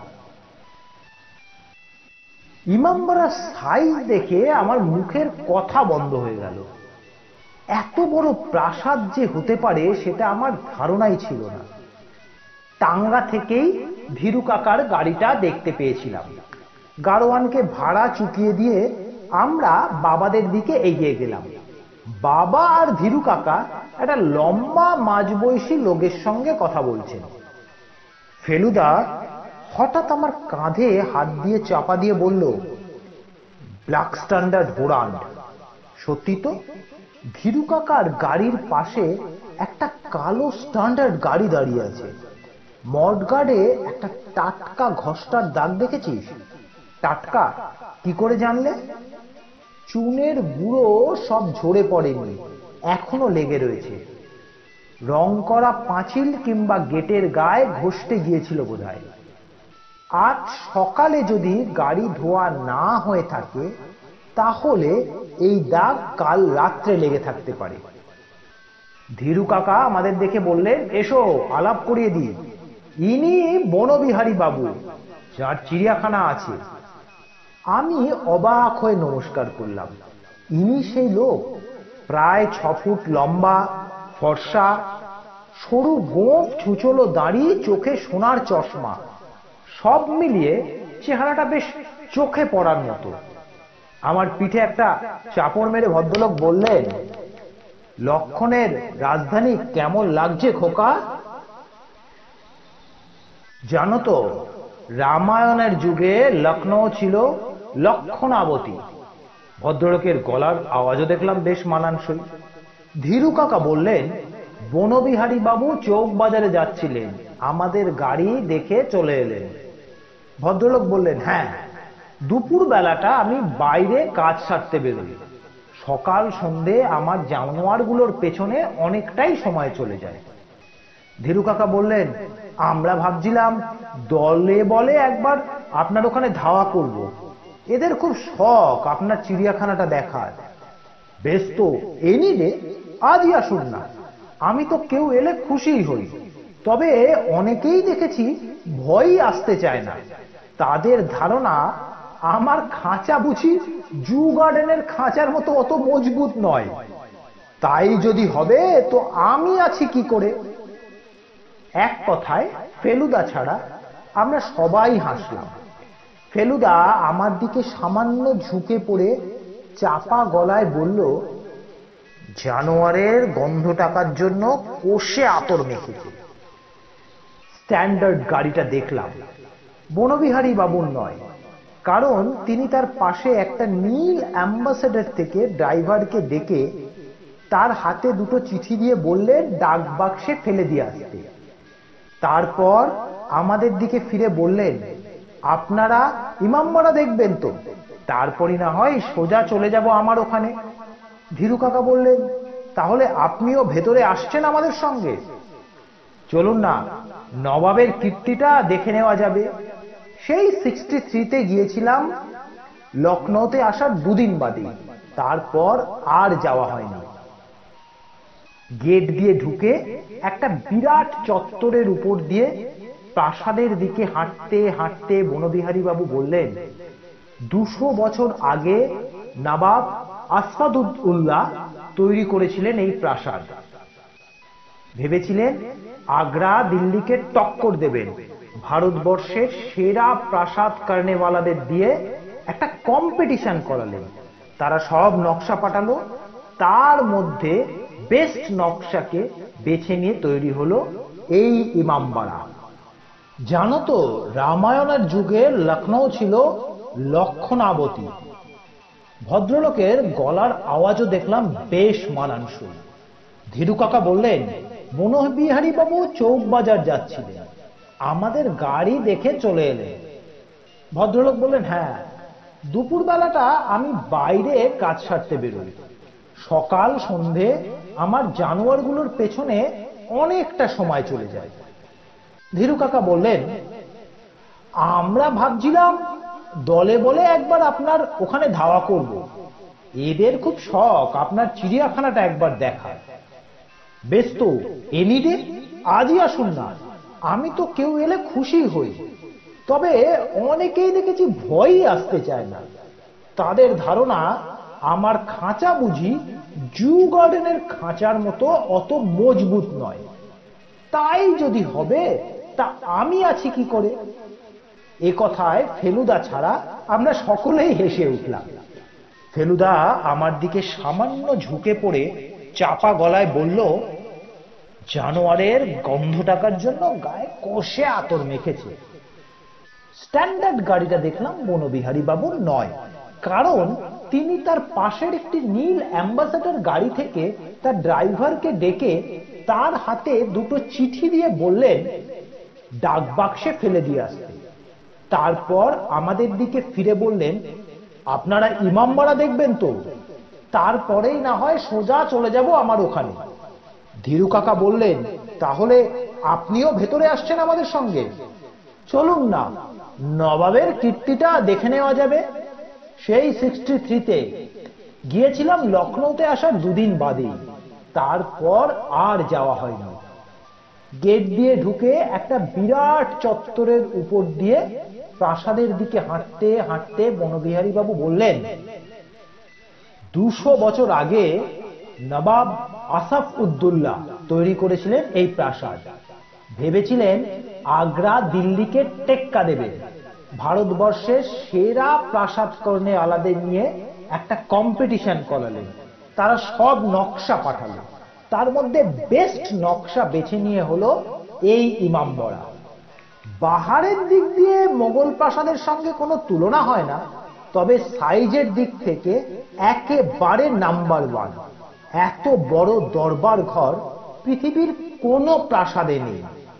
ইমামবাড়ার সাইজ দেখে আমার মুখের কথা বন্ধ হয়ে গেল। এত বড় প্রাসাদ যে হতে পারে সেটা আমার ধারণাই ছিল না। টাঙ্গা থেকেই ধীরু কাকার গাড়িটা দেখতে পেয়েছিলাম। গাড়োয়ানকে ভাড়া চুকিয়ে দিয়ে আমরা বাবাদের দিকে এগিয়ে গেলাম। বাবা আর ধীরু কাকা একটা লম্বা মাঝবয়সী লোকের সঙ্গে কথা বলছেন। ফেলুদা হঠাৎ আমার কাঁধে হাত দিয়ে চাপা দিয়ে বলল, ব্ল্যাক স্ট্যান্ডার্ড হোরান্ড। সত্যি তো, ধীরু কাকার গাড়ির পাশে একটা কালো স্ট্যান্ডার্ড গাড়ি দাঁড়িয়ে আছে। মডগার্ডে একটা টাটকা ঘষ্টার দাগ দেখেছিস? টাটকা কি করে জানলে? চুনের গুঁড়ো সব ঝরে পড়েনি, এখনো লেগে রয়েছে। রং করা পাঁচিল কিংবা গেটের গায়ে ঘষতে গিয়েছিল বোধহয়। আজ সকালে যদি গাড়ি ধোয়া না হয়ে থাকে তাহলে এই দাগ কাল রাত্রে লেগে থাকতে পারে। ধীরু কাকা আমাদের দেখে বললেন, এসো আলাপ করিয়ে দিই, ইনি বনবিহারী বাবু, যার চিড়িয়াখানা আছে। আমি অবাক হয়ে নমস্কার করলাম। ইনি সেই লোক, প্রায় 6 ফুট লম্বা, ফর্সা, সরু গোঁফ, ছুচলো দাড়ি, চোখে সোনার চশমা, সব মিলিয়ে চেহারাটা বেশ চোখে পড়ার মতো। আমার পিঠে একটা চাপড় মেরে ভদ্রলোক বললেন, লক্ষণের রাজধানী কেমন লাগছে খোকা? জানো তো, রামায়ণের যুগে লখনৌ ছিল লক্ষণাবতী। ভদ্রলোকের গলার আওয়াজও দেখলাম বেশ মানানসই। ধীরু কাকা বললেন, বনবিহারী বাবু চৌক বাজারে যাচ্ছিলেন, আমাদের গাড়ি দেখে চলে এলেন। ভদ্রলোক বললেন, হ্যাঁ, দুপুর বেলাটা আমি বাইরে কাজ সারতে বেরোই। সকাল সন্ধে আমার জানোয়ারগুলোর পেছনে অনেকটাই সময় চলে যায়। ধীরু কাকা বললেন, আমরা ভাবছিলাম দলে বলে একবার আপনার ওখানে ধাওয়া করব। এদের খুব শখ আপনার চিড়িয়াখানাটা দেখার। বেশ তো, এনিলে আজই আসুন না, আমি তো কেউ এলে খুশিই হই। তবে অনেকেই দেখেছি ভয়ই আসতে চায় না। তাদের ধারণা আমার খাঁচা বুঝি জু গার্ডেনের খাঁচার মতো অত মজবুত নয়। তাই যদি হবে তো আমি আছি কি করে। এক কথায় ফেলুদা ছাড়া আমরা সবাই হাসলাম। ফেলুদা আমার দিকে সামান্য ঝুঁকে পড়ে চাপা গলায় বলল, জানোয়ারের গন্ধ টাকার জন্য কোষে আতর মেখেছে। স্ট্যান্ডার্ড গাড়িটা দেখলাম, বনবিহারী বাবুর নয়, কারণ তিনি তার পাশে একটা নীল অ্যাম্বাসেডর থেকে ড্রাইভারকে ডেকে তার হাতে দুটো চিঠি দিয়ে বললেন ডাক বাক্সে ফেলে দিয়ে আসতে। তারপর আমাদের দিকে ফিরে বললেন, আপনারা ইমামবাড়া দেখবেন তো? তারপরই না হয় সোজা চলে যাব আমার ওখানে। ধীরু কাকা বললেন, তাহলে আপনিও ভেতরে আসছেন আমাদের সঙ্গে? চলুন না, নবাবের কীর্তিটা দেখে নেওয়া যাবে। সেই 63-তে গিয়েছিলাম, লখনৌতে আসার 2 দিন বাদে। তারপর আর যাওয়া হয়নি। গেট দিয়ে ঢুকে একটা বিরাট চত্বরের উপর দিয়ে প্রাসাদের দিকে হাঁটতে হাঁটতে বনবিহারী বাবু বললেন, 200 বছর আগে নবাব আসফাদউদ্দৌলা তৈরি করেছিলেন এই প্রাসাদ। ভেবেছিলেন আগ্রা দিল্লিকে টক্কর দেবেন, ভারতবর্ষের সেরা প্রাসাদ কারণেওয়ালাদের দিয়ে একটা কম্পিটিশন করালেন। তারা সব নকশা পাঠালো, তার মধ্যে বেস্ট নকশাকে বেছে নিয়ে তৈরি হলো এই ইমামবাড়া। জানো তো, রামায়ণের যুগে লখনৌ ছিল লক্ষণাবতী। ভদ্রলোকের গলার আওয়াজও দেখলাম বেশ মানানসই। ধীরু কাকা বললেন, বনবিহারী বাবু চৌকবাজার যাচ্ছিলেন, আমাদের গাড়ি দেখে চলে এলেন। ভদ্রলোক বললেন, হ্যাঁ, দুপুরবেলাটা আমি বাইরে কাজ সারতে বেরোই। সকাল সন্ধে আমার জানোয়ারগুলোর পেছনে অনেকটা সময় চলে যায়। ধীরু কাকা বললেন, আমরা ভাবছিলাম দলে বলে একবার আপনার ওখানে ধাওয়া করব। এদের খুব শখ আপনার চিড়িয়াখানাটা একবার দেখার। বেশ তো, এনি ডে, আজই আসুন না। আমি তো কেউ এলে খুশি হই, তবে অনেকেই দেখেছি ভয়ই আসতে চায় না। তাদের ধারণা আমার খাঁচা বুঝি জু গার্ডেনের খাঁচার মতো অত মজবুত নয়। তাই যদি হবে তা আমি আছি কি করে? এ কথায় ফেলুদা ছাড়া আমরা সকলেই হেসে উঠলাম। ফেলুদা আমার দিকে সামান্য ঝুঁকে পড়ে চাপা গলায় বলল, জানোয়ারের গন্ধ টাকার জন্য গায়ে কষে আতর মেখেছে। স্ট্যান্ডার্ড গাড়িটা দেখলাম বনবিহারী বাবুর নয়, কারণ তিনি তার পাশের একটি নীল অ্যাম্বাসেডর গাড়ি থেকে তার ড্রাইভারকে ডেকে তার হাতে দুটো চিঠি দিয়ে বললেন ডাক বাক্সে ফেলে দিয়ে আসতে। তারপর আমাদের দিকে ফিরে বললেন, আপনারা ইমামবাড়া দেখবেন তো? তারপরেই না হয় সোজা চলে যাব আমার ওখানে। ধীরু কাকা বললেন, তাহলে আপনিও ভেতরে আসছেন আমাদের সঙ্গে? চলুন না, নবাবের কীর্তিটা দেখে নেওয়া যাবে। সেই 63-তে গিয়েছিলাম, লখনৌতে আসার 2 দিন বাদেই। তারপর আর যাওয়া হয়নি। গেট দিয়ে ঢুকে একটা বিরাট চত্বরের উপর দিয়ে প্রাসাদের দিকে হাঁটতে হাঁটতে বনবিহারী বাবু বললেন, 200 বছর আগে নবাব আসফ-উদ-দৌলা তৈরি করেছিলেন এই প্রাসাদ। ভেবেছিলেন আগ্রা দিল্লিকে টেক্কা দেবে, ভারতবর্ষের সেরা প্রাসাদ করণে আলাদের নিয়ে একটা কম্পিটিশন করালেন। তারা সব নকশা পাঠালো, তার মধ্যে বেস্ট নকশা বেছে নিয়ে হলো এই ইমামবাড়া। বাহারের দিক দিয়ে মোগল প্রাসাদের সঙ্গে কোনো তুলনা হয় না, তবে সাইজের দিক থেকে একেবারে নাম্বার 1। এত বড় দরবার ঘর পৃথিবীর কোনো প্রাসাদে নেই।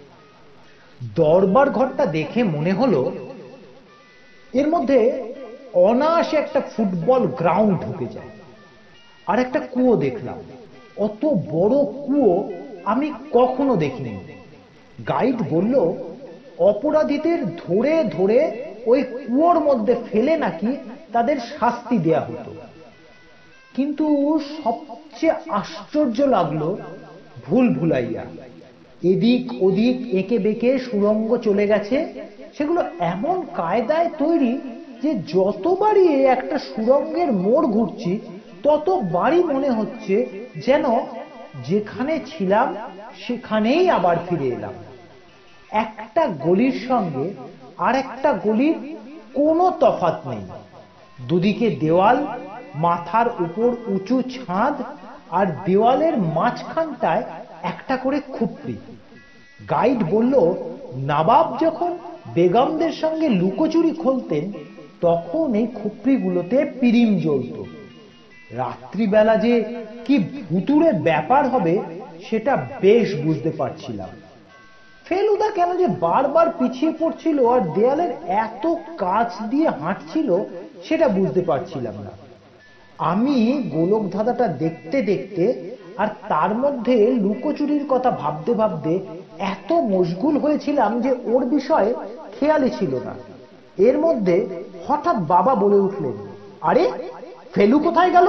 দরবার ঘরটা দেখে মনে হলো এর মধ্যে অনায়াসে একটা ফুটবল গ্রাউন্ড ঢুকে যায়। আর একটা কুয়ো দেখলাম, অত বড় কুয়ো আমি কখনো দেখিনি। গাইড বলল, অপরাধীদের ধরে ধরে ওই কুয়োর মধ্যে ফেলে নাকি তাদের শাস্তি দেয়া হতো। কিন্তু সবচেয়ে আশ্চর্য লাগলো ভুল ভুলাইয়া। এদিক ওদিক এঁকে বেঁকে সুড়ঙ্গ চলে গেছে, সেগুলো এমন কায়দায় তৈরি যে যতবারই একটা সুড়ঙ্গের মোড় ঘুরছি ততবারই মনে হচ্ছে যেন যেখানে ছিলাম সেখানেই আবার ফিরে এলাম। একটা গলির সঙ্গে আর একটা গলির কোনো তফাৎ নেই। দুদিকে দেওয়াল, মাথার উপর উঁচু ছাদ, আর দেওয়ালের মাঝখানটায় একটা করে খুপড়ি। গাইড বলল, নবাব যখন বেগমদের সঙ্গে লুকোচুরি খেলতেন তখন এই খুপড়িগুলোতে পিরিম জ্বলত। রাত্রিবেলা যে কি ভুতুড়ে ব্যাপার হবে সেটা বেশ বুঝতে পারছিলাম। ফেলুদা কেন যে বারবার পিছিয়ে পড়ছিল আর দেয়ালের এত কাছ দিয়ে হাঁটছিল সেটা বুঝতে পারছিলাম না। আমি গোলক ধাঁধাটা দেখতে দেখতে আর তার মধ্যে লুকোচুরির কথা ভাবতে ভাবতে এত মশগুল হয়েছিলাম যে ওর বিষয়ে খেয়ালই ছিল না। এর মধ্যে হঠাৎ বাবা বলে উঠলেন, আরে ফেলু কোথায় গেল?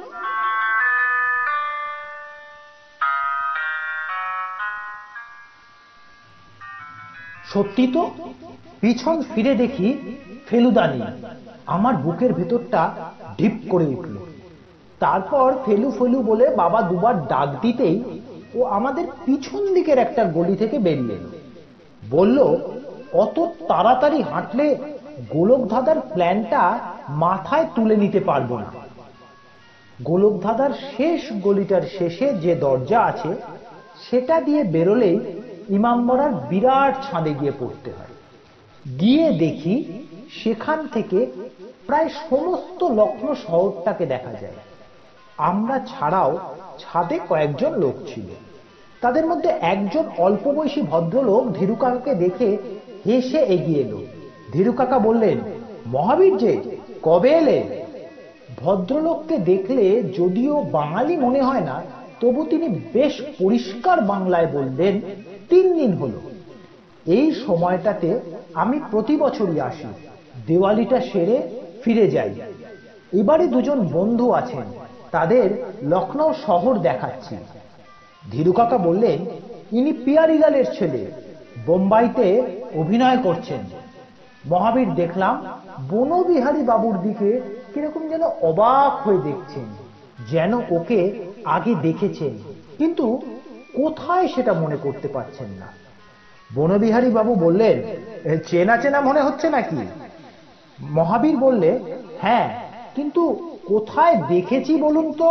সত্যি তো, পিছন ফিরে দেখি ফেলুদা নেই। আমার বুকের ভেতরটা ঢিপ করে উঠল। তারপর ফেলু ফেলু বলে বাবা দুবার ডাক দিতেই ও আমাদের পিছন দিকের একটা গলি থেকে বেরিয়ে এলো। বলল, অত তাড়াতাড়ি হাঁটলে গোলকধাঁধার প্ল্যানটা মাথায় তুলে নিতে পারবো না। গোলকধাঁধার শেষ গলিটার শেষে যে দরজা আছে সেটা দিয়ে বেরোলেই ইমামবাড়ার বিরাট ছাদে গিয়ে পড়তে হয়। গিয়ে দেখি সেখান থেকে প্রায় সমস্ত লখনৌ শহরটাকে দেখা যায়। আমরা ছাড়াও ছাদে কয়েকজন লোক ছিল। তাদের মধ্যে একজন অল্প বয়সী ভদ্রলোক ধীরু কাকাকে দেখে হেসে এগিয়ে এলো। ধীরু কাকা বললেন, মহাবীর যে, কবে এলে? ভদ্রলোককে দেখলে যদিও বাঙালি মনে হয় না, তবু তিনি বেশ পরিষ্কার বাংলায় বললেন, 3 দিন হলো। এই সময়টাতে আমি প্রতি বছরই আসি, দেওয়ালিটা সেরে ফিরে যাই। এবারে দুজন বন্ধু আছেন, তাদের লখনৌ শহর দেখাচ্ছি। ধীরু কাকা বললেন, ইনি পিয়ারিলালের ছেলে, বোম্বাইতে অভিনয় করছেন। মহাবীর দেখলাম বনবিহারী বাবুর দিকে কিরকম যেন অবাক হয়ে দেখছেন, যেন ওকে আগে দেখেছেন, কিন্তু কোথায় সেটা মনে করতে পারছেন না। বনবিহারী বাবু বললেন, চেনা চেনা মনে হচ্ছে নাকি? মহাবীর বললে, হ্যাঁ, কিন্তু কোথায় দেখেছি বলুন তো?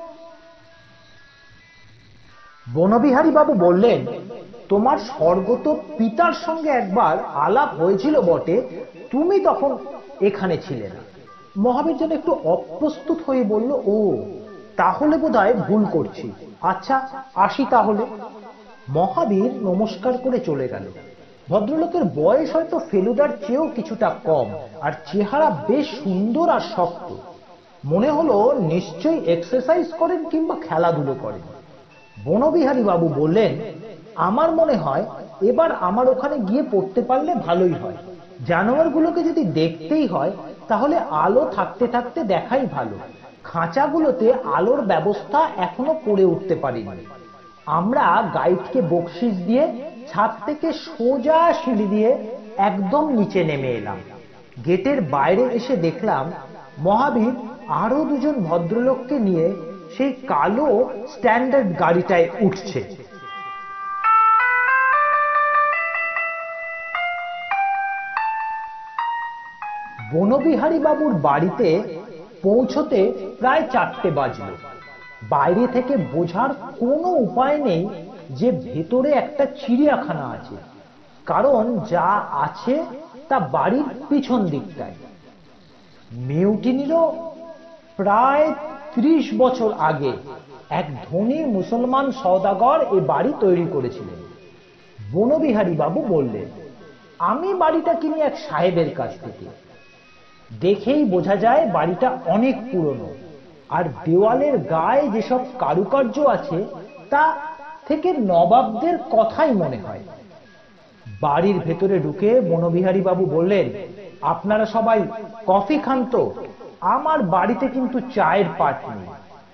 বনবিহারী বাবু বললেন, তোমার স্বর্গত পিতার সঙ্গে একবার আলাপ হয়েছিল বটে, তুমি তখন এখানে ছিলে না। মহাবীর যেন একটু অপ্রস্তুত হয়ে বলল, ও তাহলে বোধহয় ভুল করছি, আচ্ছা আসি তাহলে। মহাবীর নমস্কার করে চলে গেল। ভদ্রলোকের বয়স হয়তো ফেলুদার চেয়েও কিছুটা কম, আর চেহারা বেশ সুন্দর আর শক্ত। মনে হলো নিশ্চয়ই এক্সারসাইজ করেন কিংবা খেলাধুলো করেন। বনবিহারী বাবু বললেন, আমার মনে হয় এবার আমার ওখানে গিয়ে পড়তে পারলে ভালোই হয়। জানোয়ারগুলোকে যদি দেখতেই হয় তাহলে আলো থাকতে থাকতে দেখাই ভালো। খাঁচাগুলোতে আলোর ব্যবস্থা এখনো করে উঠতে পারিনি। আমরা গাইডকে বকশিস দিয়ে ছাদ থেকে সোজা সিঁড়ি দিয়ে একদম নিচে নেমে এলাম। গেটের বাইরে এসে দেখলাম মহাবীর আরো দুজন ভদ্রলোককে নিয়ে সেই কালো স্ট্যান্ডার্ড গাড়িটায় উঠছে। বনবিহারী বাবুর বাড়িতে পৌঁছতে প্রায় 4টে বাজল। বাইরে থেকে বোঝার কোনো উপায় নেই যে ভেতরে একটা চিড়িয়াখানা আছে, কারণ যা আছে তা বাড়ির পিছন দিকটায়। মিউটিনিরও প্রায় 30 বছর আগে এক ধনী মুসলমান সওদাগর এ বাড়ি তৈরি করেছিলেন। বনবিহারী বাবু বললেন, আমি বাড়িটা কিনি এক সাহেবের কাছ থেকে। দেখেই বোঝা যায় বাড়িটা অনেক পুরনো, আর দেওয়ালের গায়ে যেসব কারুকার্য আছে তা থেকে নবাবদের কথাই মনে হয়। বাড়ির ভেতরে ঢুকে বনবিহারী বাবু বললেন, আপনারা সবাই কফি খান তো? আমার বাড়িতে কিন্তু চায়ের পাট নেই।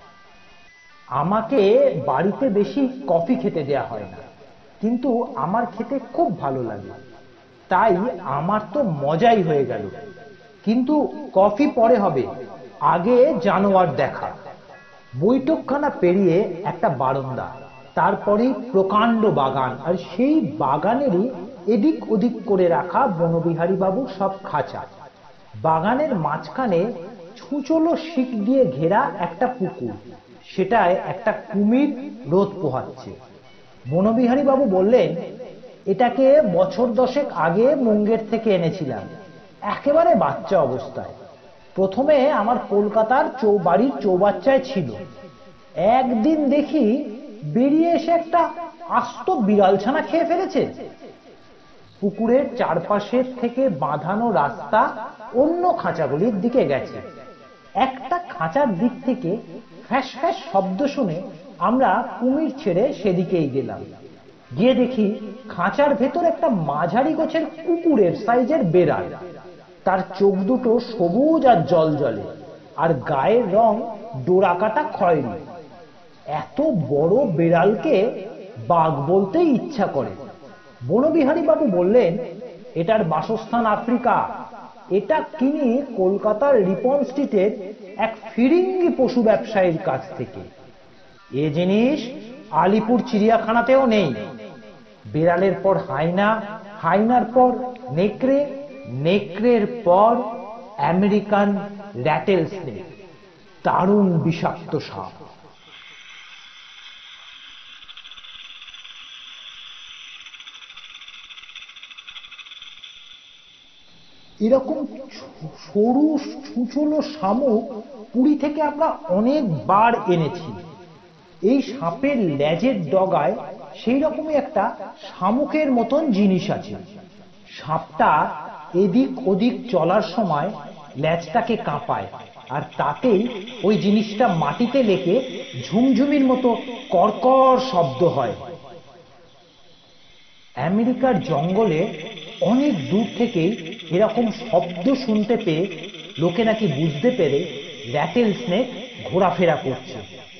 আমাকে বাড়িতে বেশি কফি খেতে দেয়া হয় না, কিন্তু আমার খেতে খুব ভালো লাগে, তাই আমার তো মজাই হয়ে গেল। কিন্তু কফি পরে হবে, আগে জানোয়ার দেখা। বৈঠকখানা পেরিয়ে একটা বারান্দা, তারপরেই প্রকাণ্ড বাগান, আর সেই বাগানেরই এদিক ওদিক করে রাখা বনবিহারী বাবুর সব খাঁচা। বাগানের মাঝখানে ছুঁচলো শিক দিয়ে ঘেরা একটা পুকুর, সেটায় একটা কুমির রোদ পোহাচ্ছে। বনবিহারী বাবু বললেন, এটাকে বছর 10 আগে মুঙ্গের থেকে এনেছিলাম, একেবারে বাচ্চা অবস্থায়। প্রথমে আমার কলকাতার বাড়ির চৌবাচ্চায় ছিল। একদিন দেখি বেরিয়ে এসে একটা আস্ত বিড়ালছানা খেয়ে ফেলেছে। পুকুরের চারপাশের থেকে বাঁধানো রাস্তা অন্য খাঁচাগুলির দিকে গেছে। একটা খাঁচার দিক থেকে ফ্যাস ফ্যাস শব্দ শুনে আমরা কুমির ছেড়ে সেদিকেই গেলাম। গিয়ে দেখি খাঁচার ভেতর একটা মাঝারি গোছের কুকুরের সাইজের বেড়াল। তার চোখ দুটো সবুজ আর জলজলে, আর গায়ের রং ডোরাকাটা খয়েরি। এত বড় বিড়ালকে বাঘ বলতেই ইচ্ছা করে। বনবিহারী বাবু বললেন, এটার বাসস্থান আফ্রিকা। এটা কিনি কলকাতার রিপন স্ট্রিটের এক ফিরিঙ্গি পশু ব্যবসায়ীর কাছ থেকে। এ জিনিস আলিপুর চিড়িয়াখানাতেও নেই। বিড়ালের পর হায়না, হায়নার পর নেকড়ে, নেকড়ের পর আমেরিকান র্যাটেল স্নেক, দারুণ বিষাক্ত সাপ। এরকম সরু ছুঁচলো শামুক পুরী থেকে আমরা অনেকবার এনেছি। এই সাপের লেজের ডগায় সেই রকমই একটা শামুকের মতন জিনিস আছে। সাপটা এদিক ওদিক চলার সময় লেজটাকে কাঁপায়, আর তাতেই ওই জিনিসটা মাটিতে লেগে ঝুমঝুমির মতো কর্কর শব্দ হয়। আমেরিকার জঙ্গলে অনেক দূর থেকেই এরকম শব্দ শুনতে পেয়ে লোকে নাকি বুঝতে পেরে র্যাটেল স্নেক ঘোরাফেরা করছে।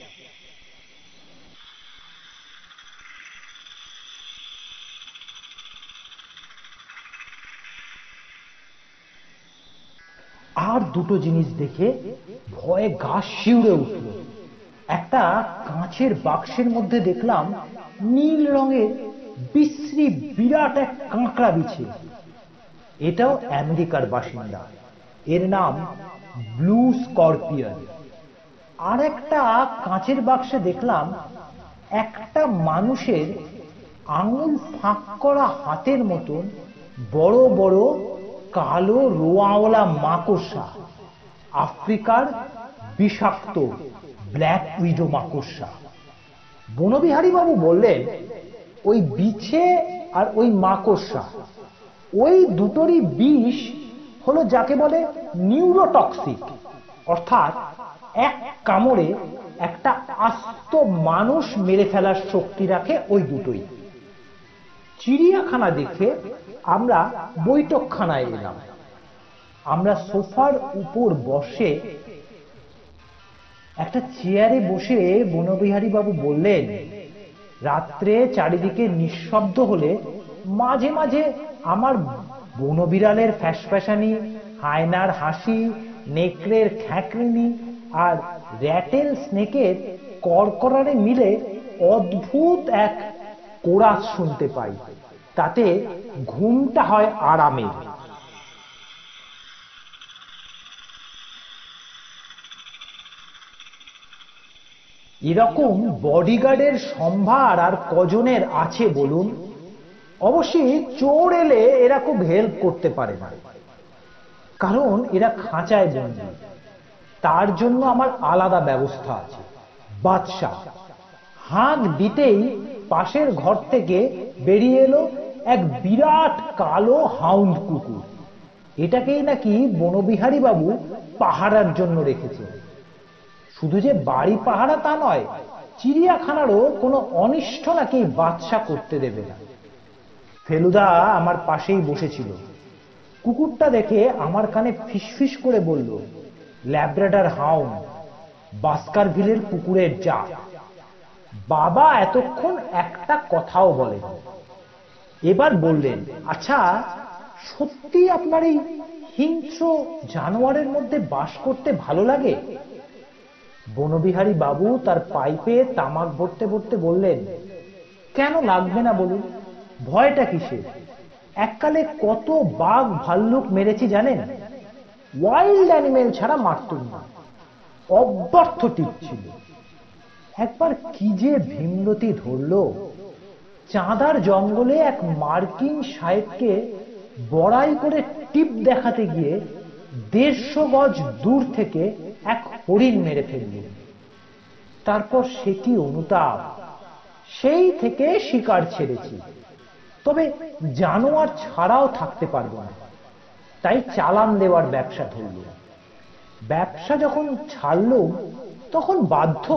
আর দুটো জিনিস দেখে ভয়ে গা শিউরে উঠল। একটা কাঁচের বাক্সের মধ্যে দেখলাম নীল রঙের বিশ্রী বিরাট এক কাঁকড়া বিছে। এটাও আমেরিকার বাসিন্দা, এর নাম ব্লু স্করপিয়ন। আর একটা কাঁচের বাক্সে দেখলাম একটা মানুষের আঙুল ফাঁক করা হাতের মতন বড় বড় কালো রোয়াওয়ালা মাকড়সা, আফ্রিকার বিষাক্ত ব্ল্যাক উইডো মাকড়সা। বনবিহারী বাবু বললেন, ওই বিছে আর ওই মাকড়সা, ওই দুটোরই বিষ হলো যাকে বলে নিউরোটক্সিক, অর্থাৎ এক কামড়ে একটা আস্ত মানুষ মেরে ফেলার শক্তি রাখে ওই দুটোই। চিড়িয়াখানা দেখে আমরা বৈঠকখানায় এলাম। আমরা সোফার উপর বসে একটা চেয়ারে বসে বনবিহারী বাবু বললেন, রাত্রে চারিদিকে নিঃশব্দ হলে মাঝে মাঝে আমার বনবিড়ালের ফ্যাসফ্যাসানি, হায়নার হাসি, নেকড়ের খ্যাঁকড়িনি আর র্যাটেল স্নেকের করকরারে মিলে অদ্ভুত এক কোরাস শুনতে পাই। তাতে ঘুমটা হয় আরামের। এরকম বডিগার্ডের সম্ভার আর কজনের আছে বলুন? অবশ্যই চোর এলে এরা খুব হেল্প করতে পারে না, কারণ এরা খাঁচায় বন্দী। তার জন্য আমার আলাদা ব্যবস্থা আছে। বাদশা হাঁক দিতেই পাশের ঘর থেকে বেরিয়ে এলো এক বিরাট কালো হাউন্ড কুকুর। এটাকেই নাকি বনবিহারী বাবু পাহারার জন্য রেখেছে। শুধু যে বাড়ি পাহারা তা নয়, চিড়িয়াখানারও কোনো অনিষ্ট নাকি বাদশা করতে দেবে না। ফেলুদা আমার পাশেই বসেছিল। কুকুরটা দেখে আমার কানে ফিসফিস করে বলল, ল্যাব্রাডর হাউন্ড, বাস্কারভিলের কুকুরের জাত। বাবা এতক্ষণ একটা কথাও বলেন। এবার বললেন, আচ্ছা সত্যি আপনার এই হিংস্র জানোয়ারের মধ্যে বাস করতে ভালো লাগে? বনবিহারী বাবু তার পাইপে তামাক ভরতে ভরতে বললেন, কেন লাগবে না বলুন, ভয়টা কিসের? এককালে কত বাঘ ভাল্লুক মেরেছি জানেন, ওয়াইল্ড অ্যানিমেল ছাড়া মারতুম না, অব্যর্থ টিপ ছিল। একবার কি যে ভীমরতি ধরল, চাঁদার জঙ্গলে এক মার্কিন সাহেবকে বড়াই করে টিপ দেখাতে গিয়ে 150 গজ দূর থেকে এক হরিণ মেরে ফেলল। তারপর সে কি অনুতাপ, সেই থেকে শিকার ছেড়েছি। তবে জানোয়ার ছাড়াও থাকতে পারবো না, তাই চালান দেওয়ার ব্যবসা ধরল। ব্যবসা যখন ছাড়ল তখন বাধ্য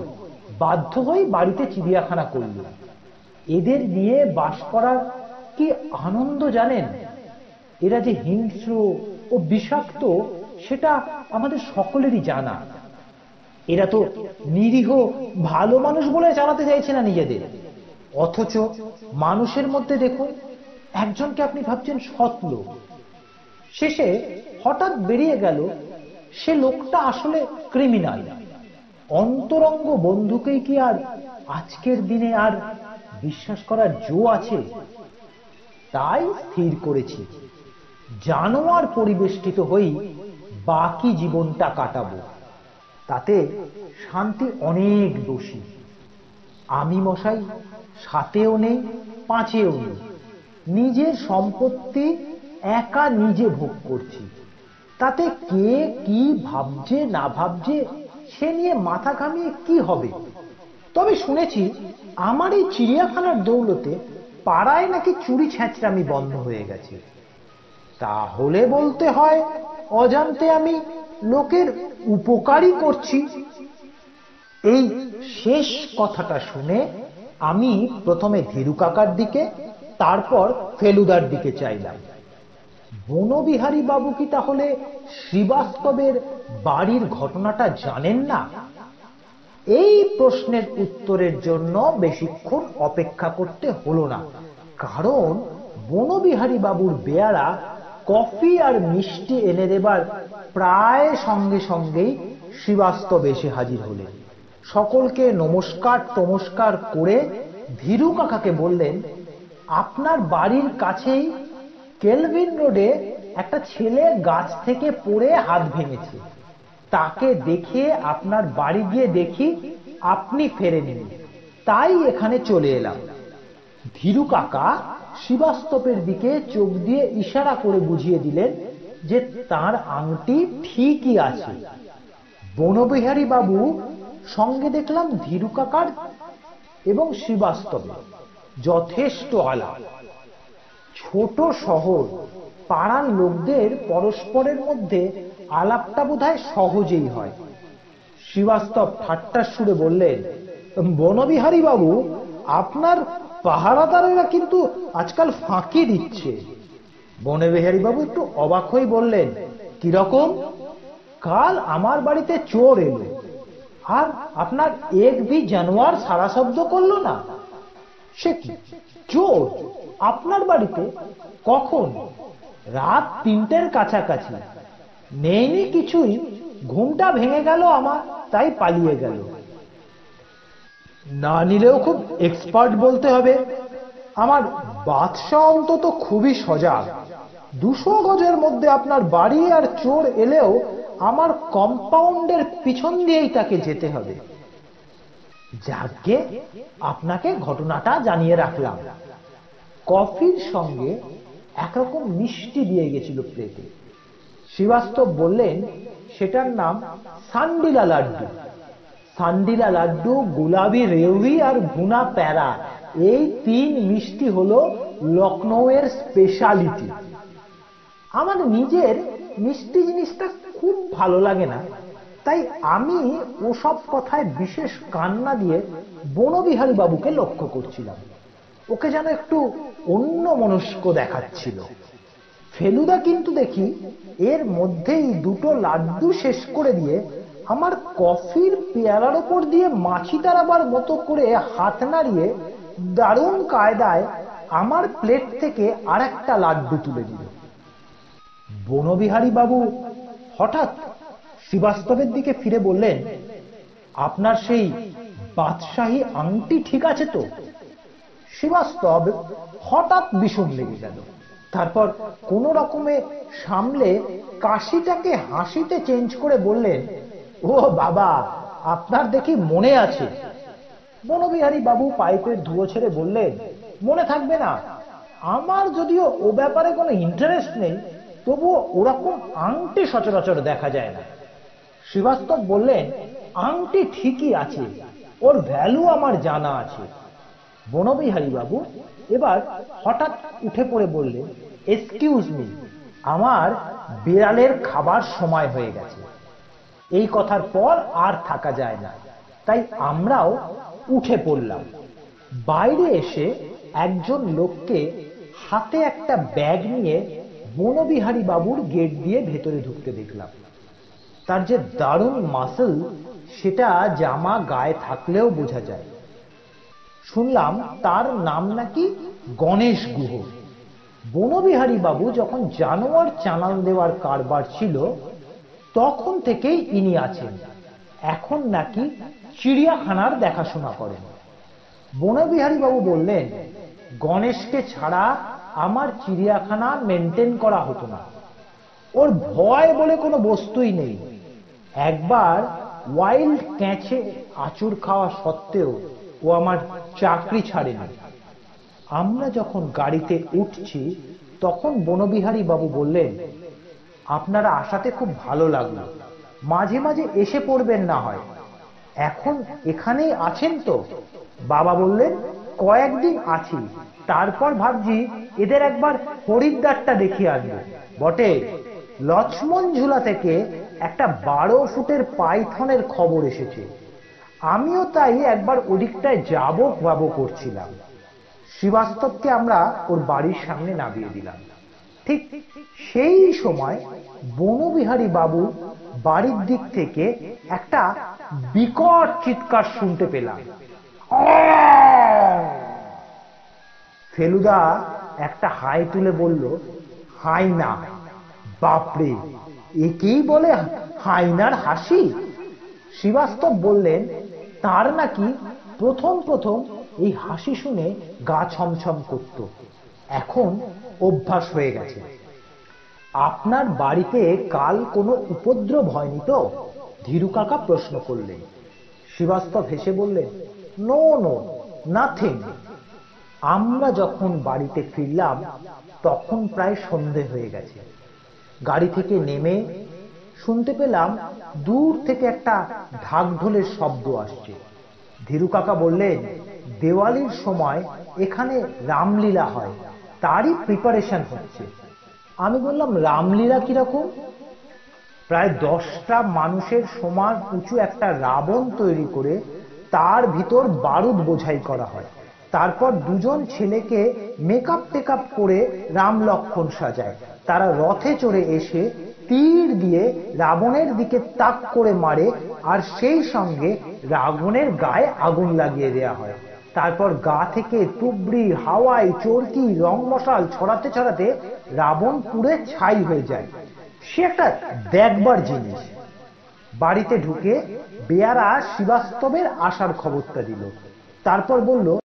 হই বাড়িতে চিড়িয়াখানা করল। এদের নিয়ে বাস করার কি আনন্দ জানেন? এরা যে হিংস্র ও বিষাক্ত সেটা আমাদের সকলেরই জানা। এরা তো নিরীহ ভালো মানুষ বলে জানাতে চাইছে না নিজেদের, অথচ মানুষের মধ্যে দেখুন একজনকে আপনি ভাবছেন সৎ লোক, শেষে হঠাৎ বেরিয়ে গেল সে লোকটা আসলে ক্রিমিনাল। অন্তরঙ্গ বন্ধুকেই কি আর আজকের দিনে আর বিশ্বাস করার জো আছে? তাই স্থির করেছি জানোয়ার পরিবেষ্টিত হই বাকি জীবনটা কাটাবো, তাতে শান্তি অনেক বেশি। আমি মশাই সাতেও নেই পাঁচেও নেই, নিজের সম্পত্তি একা নিজে ভোগ করছি, তাতে কে কি ভাবছে না ভাবছে সে নিয়ে মাথা ঘামিয়ে কি হবে? তবে শুনেছি আমার এই চিড়িয়াখানার দৌলতে পাড়ায় নাকি চুরি ছেঁচড়ামি বন্ধ হয়ে গেছে। তাহলে বলতে হয় অজান্তে আমি লোকের উপকারই করছি। এই শেষ কথাটা শুনে আমি প্রথমে ধীরু কাকার দিকে, তারপর ফেলুদার দিকে চাইলাম। বনবিহারী বাবু কি তাহলে শ্রীবাস্তবের বাড়ির ঘটনাটা জানেন না? এই প্রশ্নের উত্তরের জন্য বেশিক্ষণ অপেক্ষা করতে হলো না, কারণ বনবিহারী বাবুর বেয়ারা কফি আর মিষ্টি এনে দেবার প্রায় সঙ্গে সঙ্গেই শ্রীবাস্তব এসে হাজির হলেন। সকলকে নমস্কার করে ধীরু কাকাকে বললেন, আপনার বাড়ির কাছেই কেলভিন রোডে একটা ছেলে গাছ থেকে পড়ে হাত ভেঙেছে, তাকে দেখে আপনার বাড়ি গিয়ে দেখি আপনি ফেরেননি, তাই এখানে চলে এলাম। ধীরু কাকা শ্রীবাস্তবের দিকে চোখ দিয়ে ইশারা করে বুঝিয়ে দিলেন যে তার আংটি ঠিকই আছে। বনবিহারী বাবু সঙ্গে দেখলাম ধীরু কাকার এবং শ্রীবাস্তবের যথেষ্ট আলাপ। ছোট শহর, পাড়ার লোকদের পরস্পরের মধ্যে আলাপটা বোধহয় সহজেই হয়। শ্রীবাস্তব ঠাট্টার সুরে বললেন, বনবিহারী বাবু, আপনার পাহারাদারেরা কিন্তু আজকাল ফাঁকি দিচ্ছে। বনবিহারী বাবু একটু অবাক হয়ে বললেন, কিরকম? কাল আমার বাড়িতে চোর এলো, আর আপনার এক ভি জানোয়ার সারা শব্দ করলো না। সে কি, চোর আপনার বাড়িতে? কখন? রাত 3টের কাছাকাছি। নেইনি কিছুই, ঘুমটা ভেঙে গেল আমার, তাই পালিয়ে গেল। না নিলেও খুব এক্সপার্ট বলতে হবে। আমার বাদশা অন্তত খুবই সজাগ। 200 গজের মধ্যে আপনার বাড়ি, আর চোর এলেও আমার কম্পাউন্ডের পিছন দিয়েই তাকে যেতে হবে। যাকে আপনাকে ঘটনাটা জানিয়ে রাখলাম। কফির সঙ্গে একরকম মিষ্টি দিয়ে গেছিল প্লেটে। শ্রীবাস্তব বললেন, সেটার নাম সান্ডিলা লাড্ডু। সান্ডিলা লাড্ডু, গোলাপি রেউড়ি আর ভুনা প্যারা, এই 3 মিষ্টি হলো লখনৌয়ের স্পেশালিটি। আমার নিজের মিষ্টি জিনিসটা খুব ভালো লাগে না, তাই আমি ওসব কথায় বিশেষ কান না দিয়ে বনবিহারী বাবুকে লক্ষ্য করছিলাম। ওকে যেন একটু অন্যমনস্ক দেখাচ্ছিল। ফেলুদা কিন্তু দেখি এর মধ্যেই 2টো লাড্ডু শেষ করে দিয়ে আমার কফির পেয়ালার ওপর দিয়ে মাছি তাড়াবার মতো করে হাত নাড়িয়ে দারুণ কায়দায় আমার প্লেট থেকে আরেকটা লাড্ডু তুলে দিল। বনবিহারী বাবু হঠাৎ শ্রীবাস্তবের দিকে ফিরে বললেন, আপনার সেই বাদশাহী আংটি ঠিক আছে তো? শ্রীবাস্তব হঠাৎ বিষম লেগে গেল। তারপর কোন রকমে সামলে কাশিটাকে হাসিতে চেঞ্জ করে বললেন, ও বাবা, আপনার দেখি মনে আছে। বনবিহারী বাবু পাইপের ধুয়ো ছেড়ে বললেন, মনে থাকবে না? আমার যদিও ও ব্যাপারে কোনো ইন্টারেস্ট নেই, তবুও ওরকম আংটি সচরাচর দেখা যায় না। শ্রীবাস্তব বললেন, আংটি ঠিকই আছে, ওর ভ্যালু আমার জানা আছে। বনবিহারী বাবু এবার হঠাৎ উঠে পড়ে বললেন, এক্সকিউজ মি, আমার বিড়ালের খাবার সময় হয়ে গেছে। এই কথার পর আর থাকা যায় না, তাই আমরাও উঠে পড়লাম। বাইরে এসে একজন লোককে হাতে একটা ব্যাগ নিয়ে বনবিহারী বাবুর গেট দিয়ে ভেতরে ঢুকতে দেখলাম। তার যে দারুণ মাসল সেটা জামা গায়ে থাকলেও বোঝা যায়। শুনলাম তার নাম নাকি গণেশ গুহ। বনবিহারী বাবু যখন জানোয়ার চালান দেওয়ার কারবার ছিল তখন থেকেই ইনি আছেন। এখন নাকি চিড়িয়াখানার দেখাশোনা করেন। বনবিহারী বাবু বললেন, গণেশকে ছাড়া আমার চিড়িয়াখানা মেনটেন করা হতো না। ওর ভয় বলে কোনো বস্তুই নেই। একবার ওয়াইল্ড ক্যাচে আঁচড় খাওয়া সত্ত্বেও ও আমার চাকরি ছাড়েনি। আমরা যখন গাড়িতে উঠছি তখন বনবিহারী বাবু বললেন, আপনারা আসাতে খুব ভালো লাগলো, মাঝে মাঝে এসে পড়বেন না হয়। এখন এখানেই আছেন তো? বাবা বললেন, কয়েকদিন আছি, তারপর ভাবছি এদের একবার হরিদ্বারটা দেখিয়ে আসবো। বটে, লক্ষ্মণ ঝুলা থেকে একটা 12 ফুটের পাইথনের খবর এসেছে। আমিও তাই একবার ওদিকটায় যাবো করছিলাম। শ্রীবাস্তবকে আমরা ওর বাড়ির সামনে নামিয়ে দিলাম। ঠিক সেই সময় বনবিহারী বাবু বাড়ির দিক থেকে একটা বিকট চিৎকার শুনতে পেলাম। ফেলুদা একটা হাই তুলে বলল, হাইনা? বাপরে, একেই বলে হাইনার হাসি? শ্রীবাস্তব বললেন, তার নাকি প্রথম প্রথম এই হাসি শুনে গা ছমছম করত, এখন অভ্যাস হয়ে গেছে। আপনার বাড়িতে কাল কোনো উপদ্রব হয়নি তো? ধীরু কাকা প্রশ্ন করলেন। শ্রীবাস্তব হেসে বললেন, নো নো, নাথিং। আমরা যখন বাড়িতে ফিরলাম তখন প্রায় সন্ধে হয়ে গেছে। গাড়ি থেকে নেমে শুনতে পেলাম দূর থেকে একটা ঢাকঢোলের শব্দ আসছে। ধীরু কাকা বললেন, দেওয়ালির সময় এখানে রামলীলা হয়, তারই প্রিপারেশন হচ্ছে। আমি বললাম, রামলীলা কিরকম? প্রায় 10টা মানুষের সমান উঁচু একটা রাবণ তৈরি করে তার ভিতর বারুদ বোঝাই করা হয়। তারপর দুজন ছেলেকে মেকআপ টেকআপ করে রাম লক্ষ্মণ সাজায়। তারা রথে চড়ে এসে তীর দিয়ে রাবণের দিকে তাক করে মারে, আর সেই সঙ্গে রাবণের গায়ে আগুন লাগিয়ে দেয়া হয়। তারপর গা থেকে তুবড়ি, হাওয়াই, চরকি, রং মশাল ছড়াতে ছড়াতে রাবণ পুড়ে ছাই হয়ে যায়। সে একটা দেখবার জিনিস। বাড়িতে ঢুকে বেয়ারা শ্রীবাস্তবের আসার খবরটা দিল। তারপর বলল,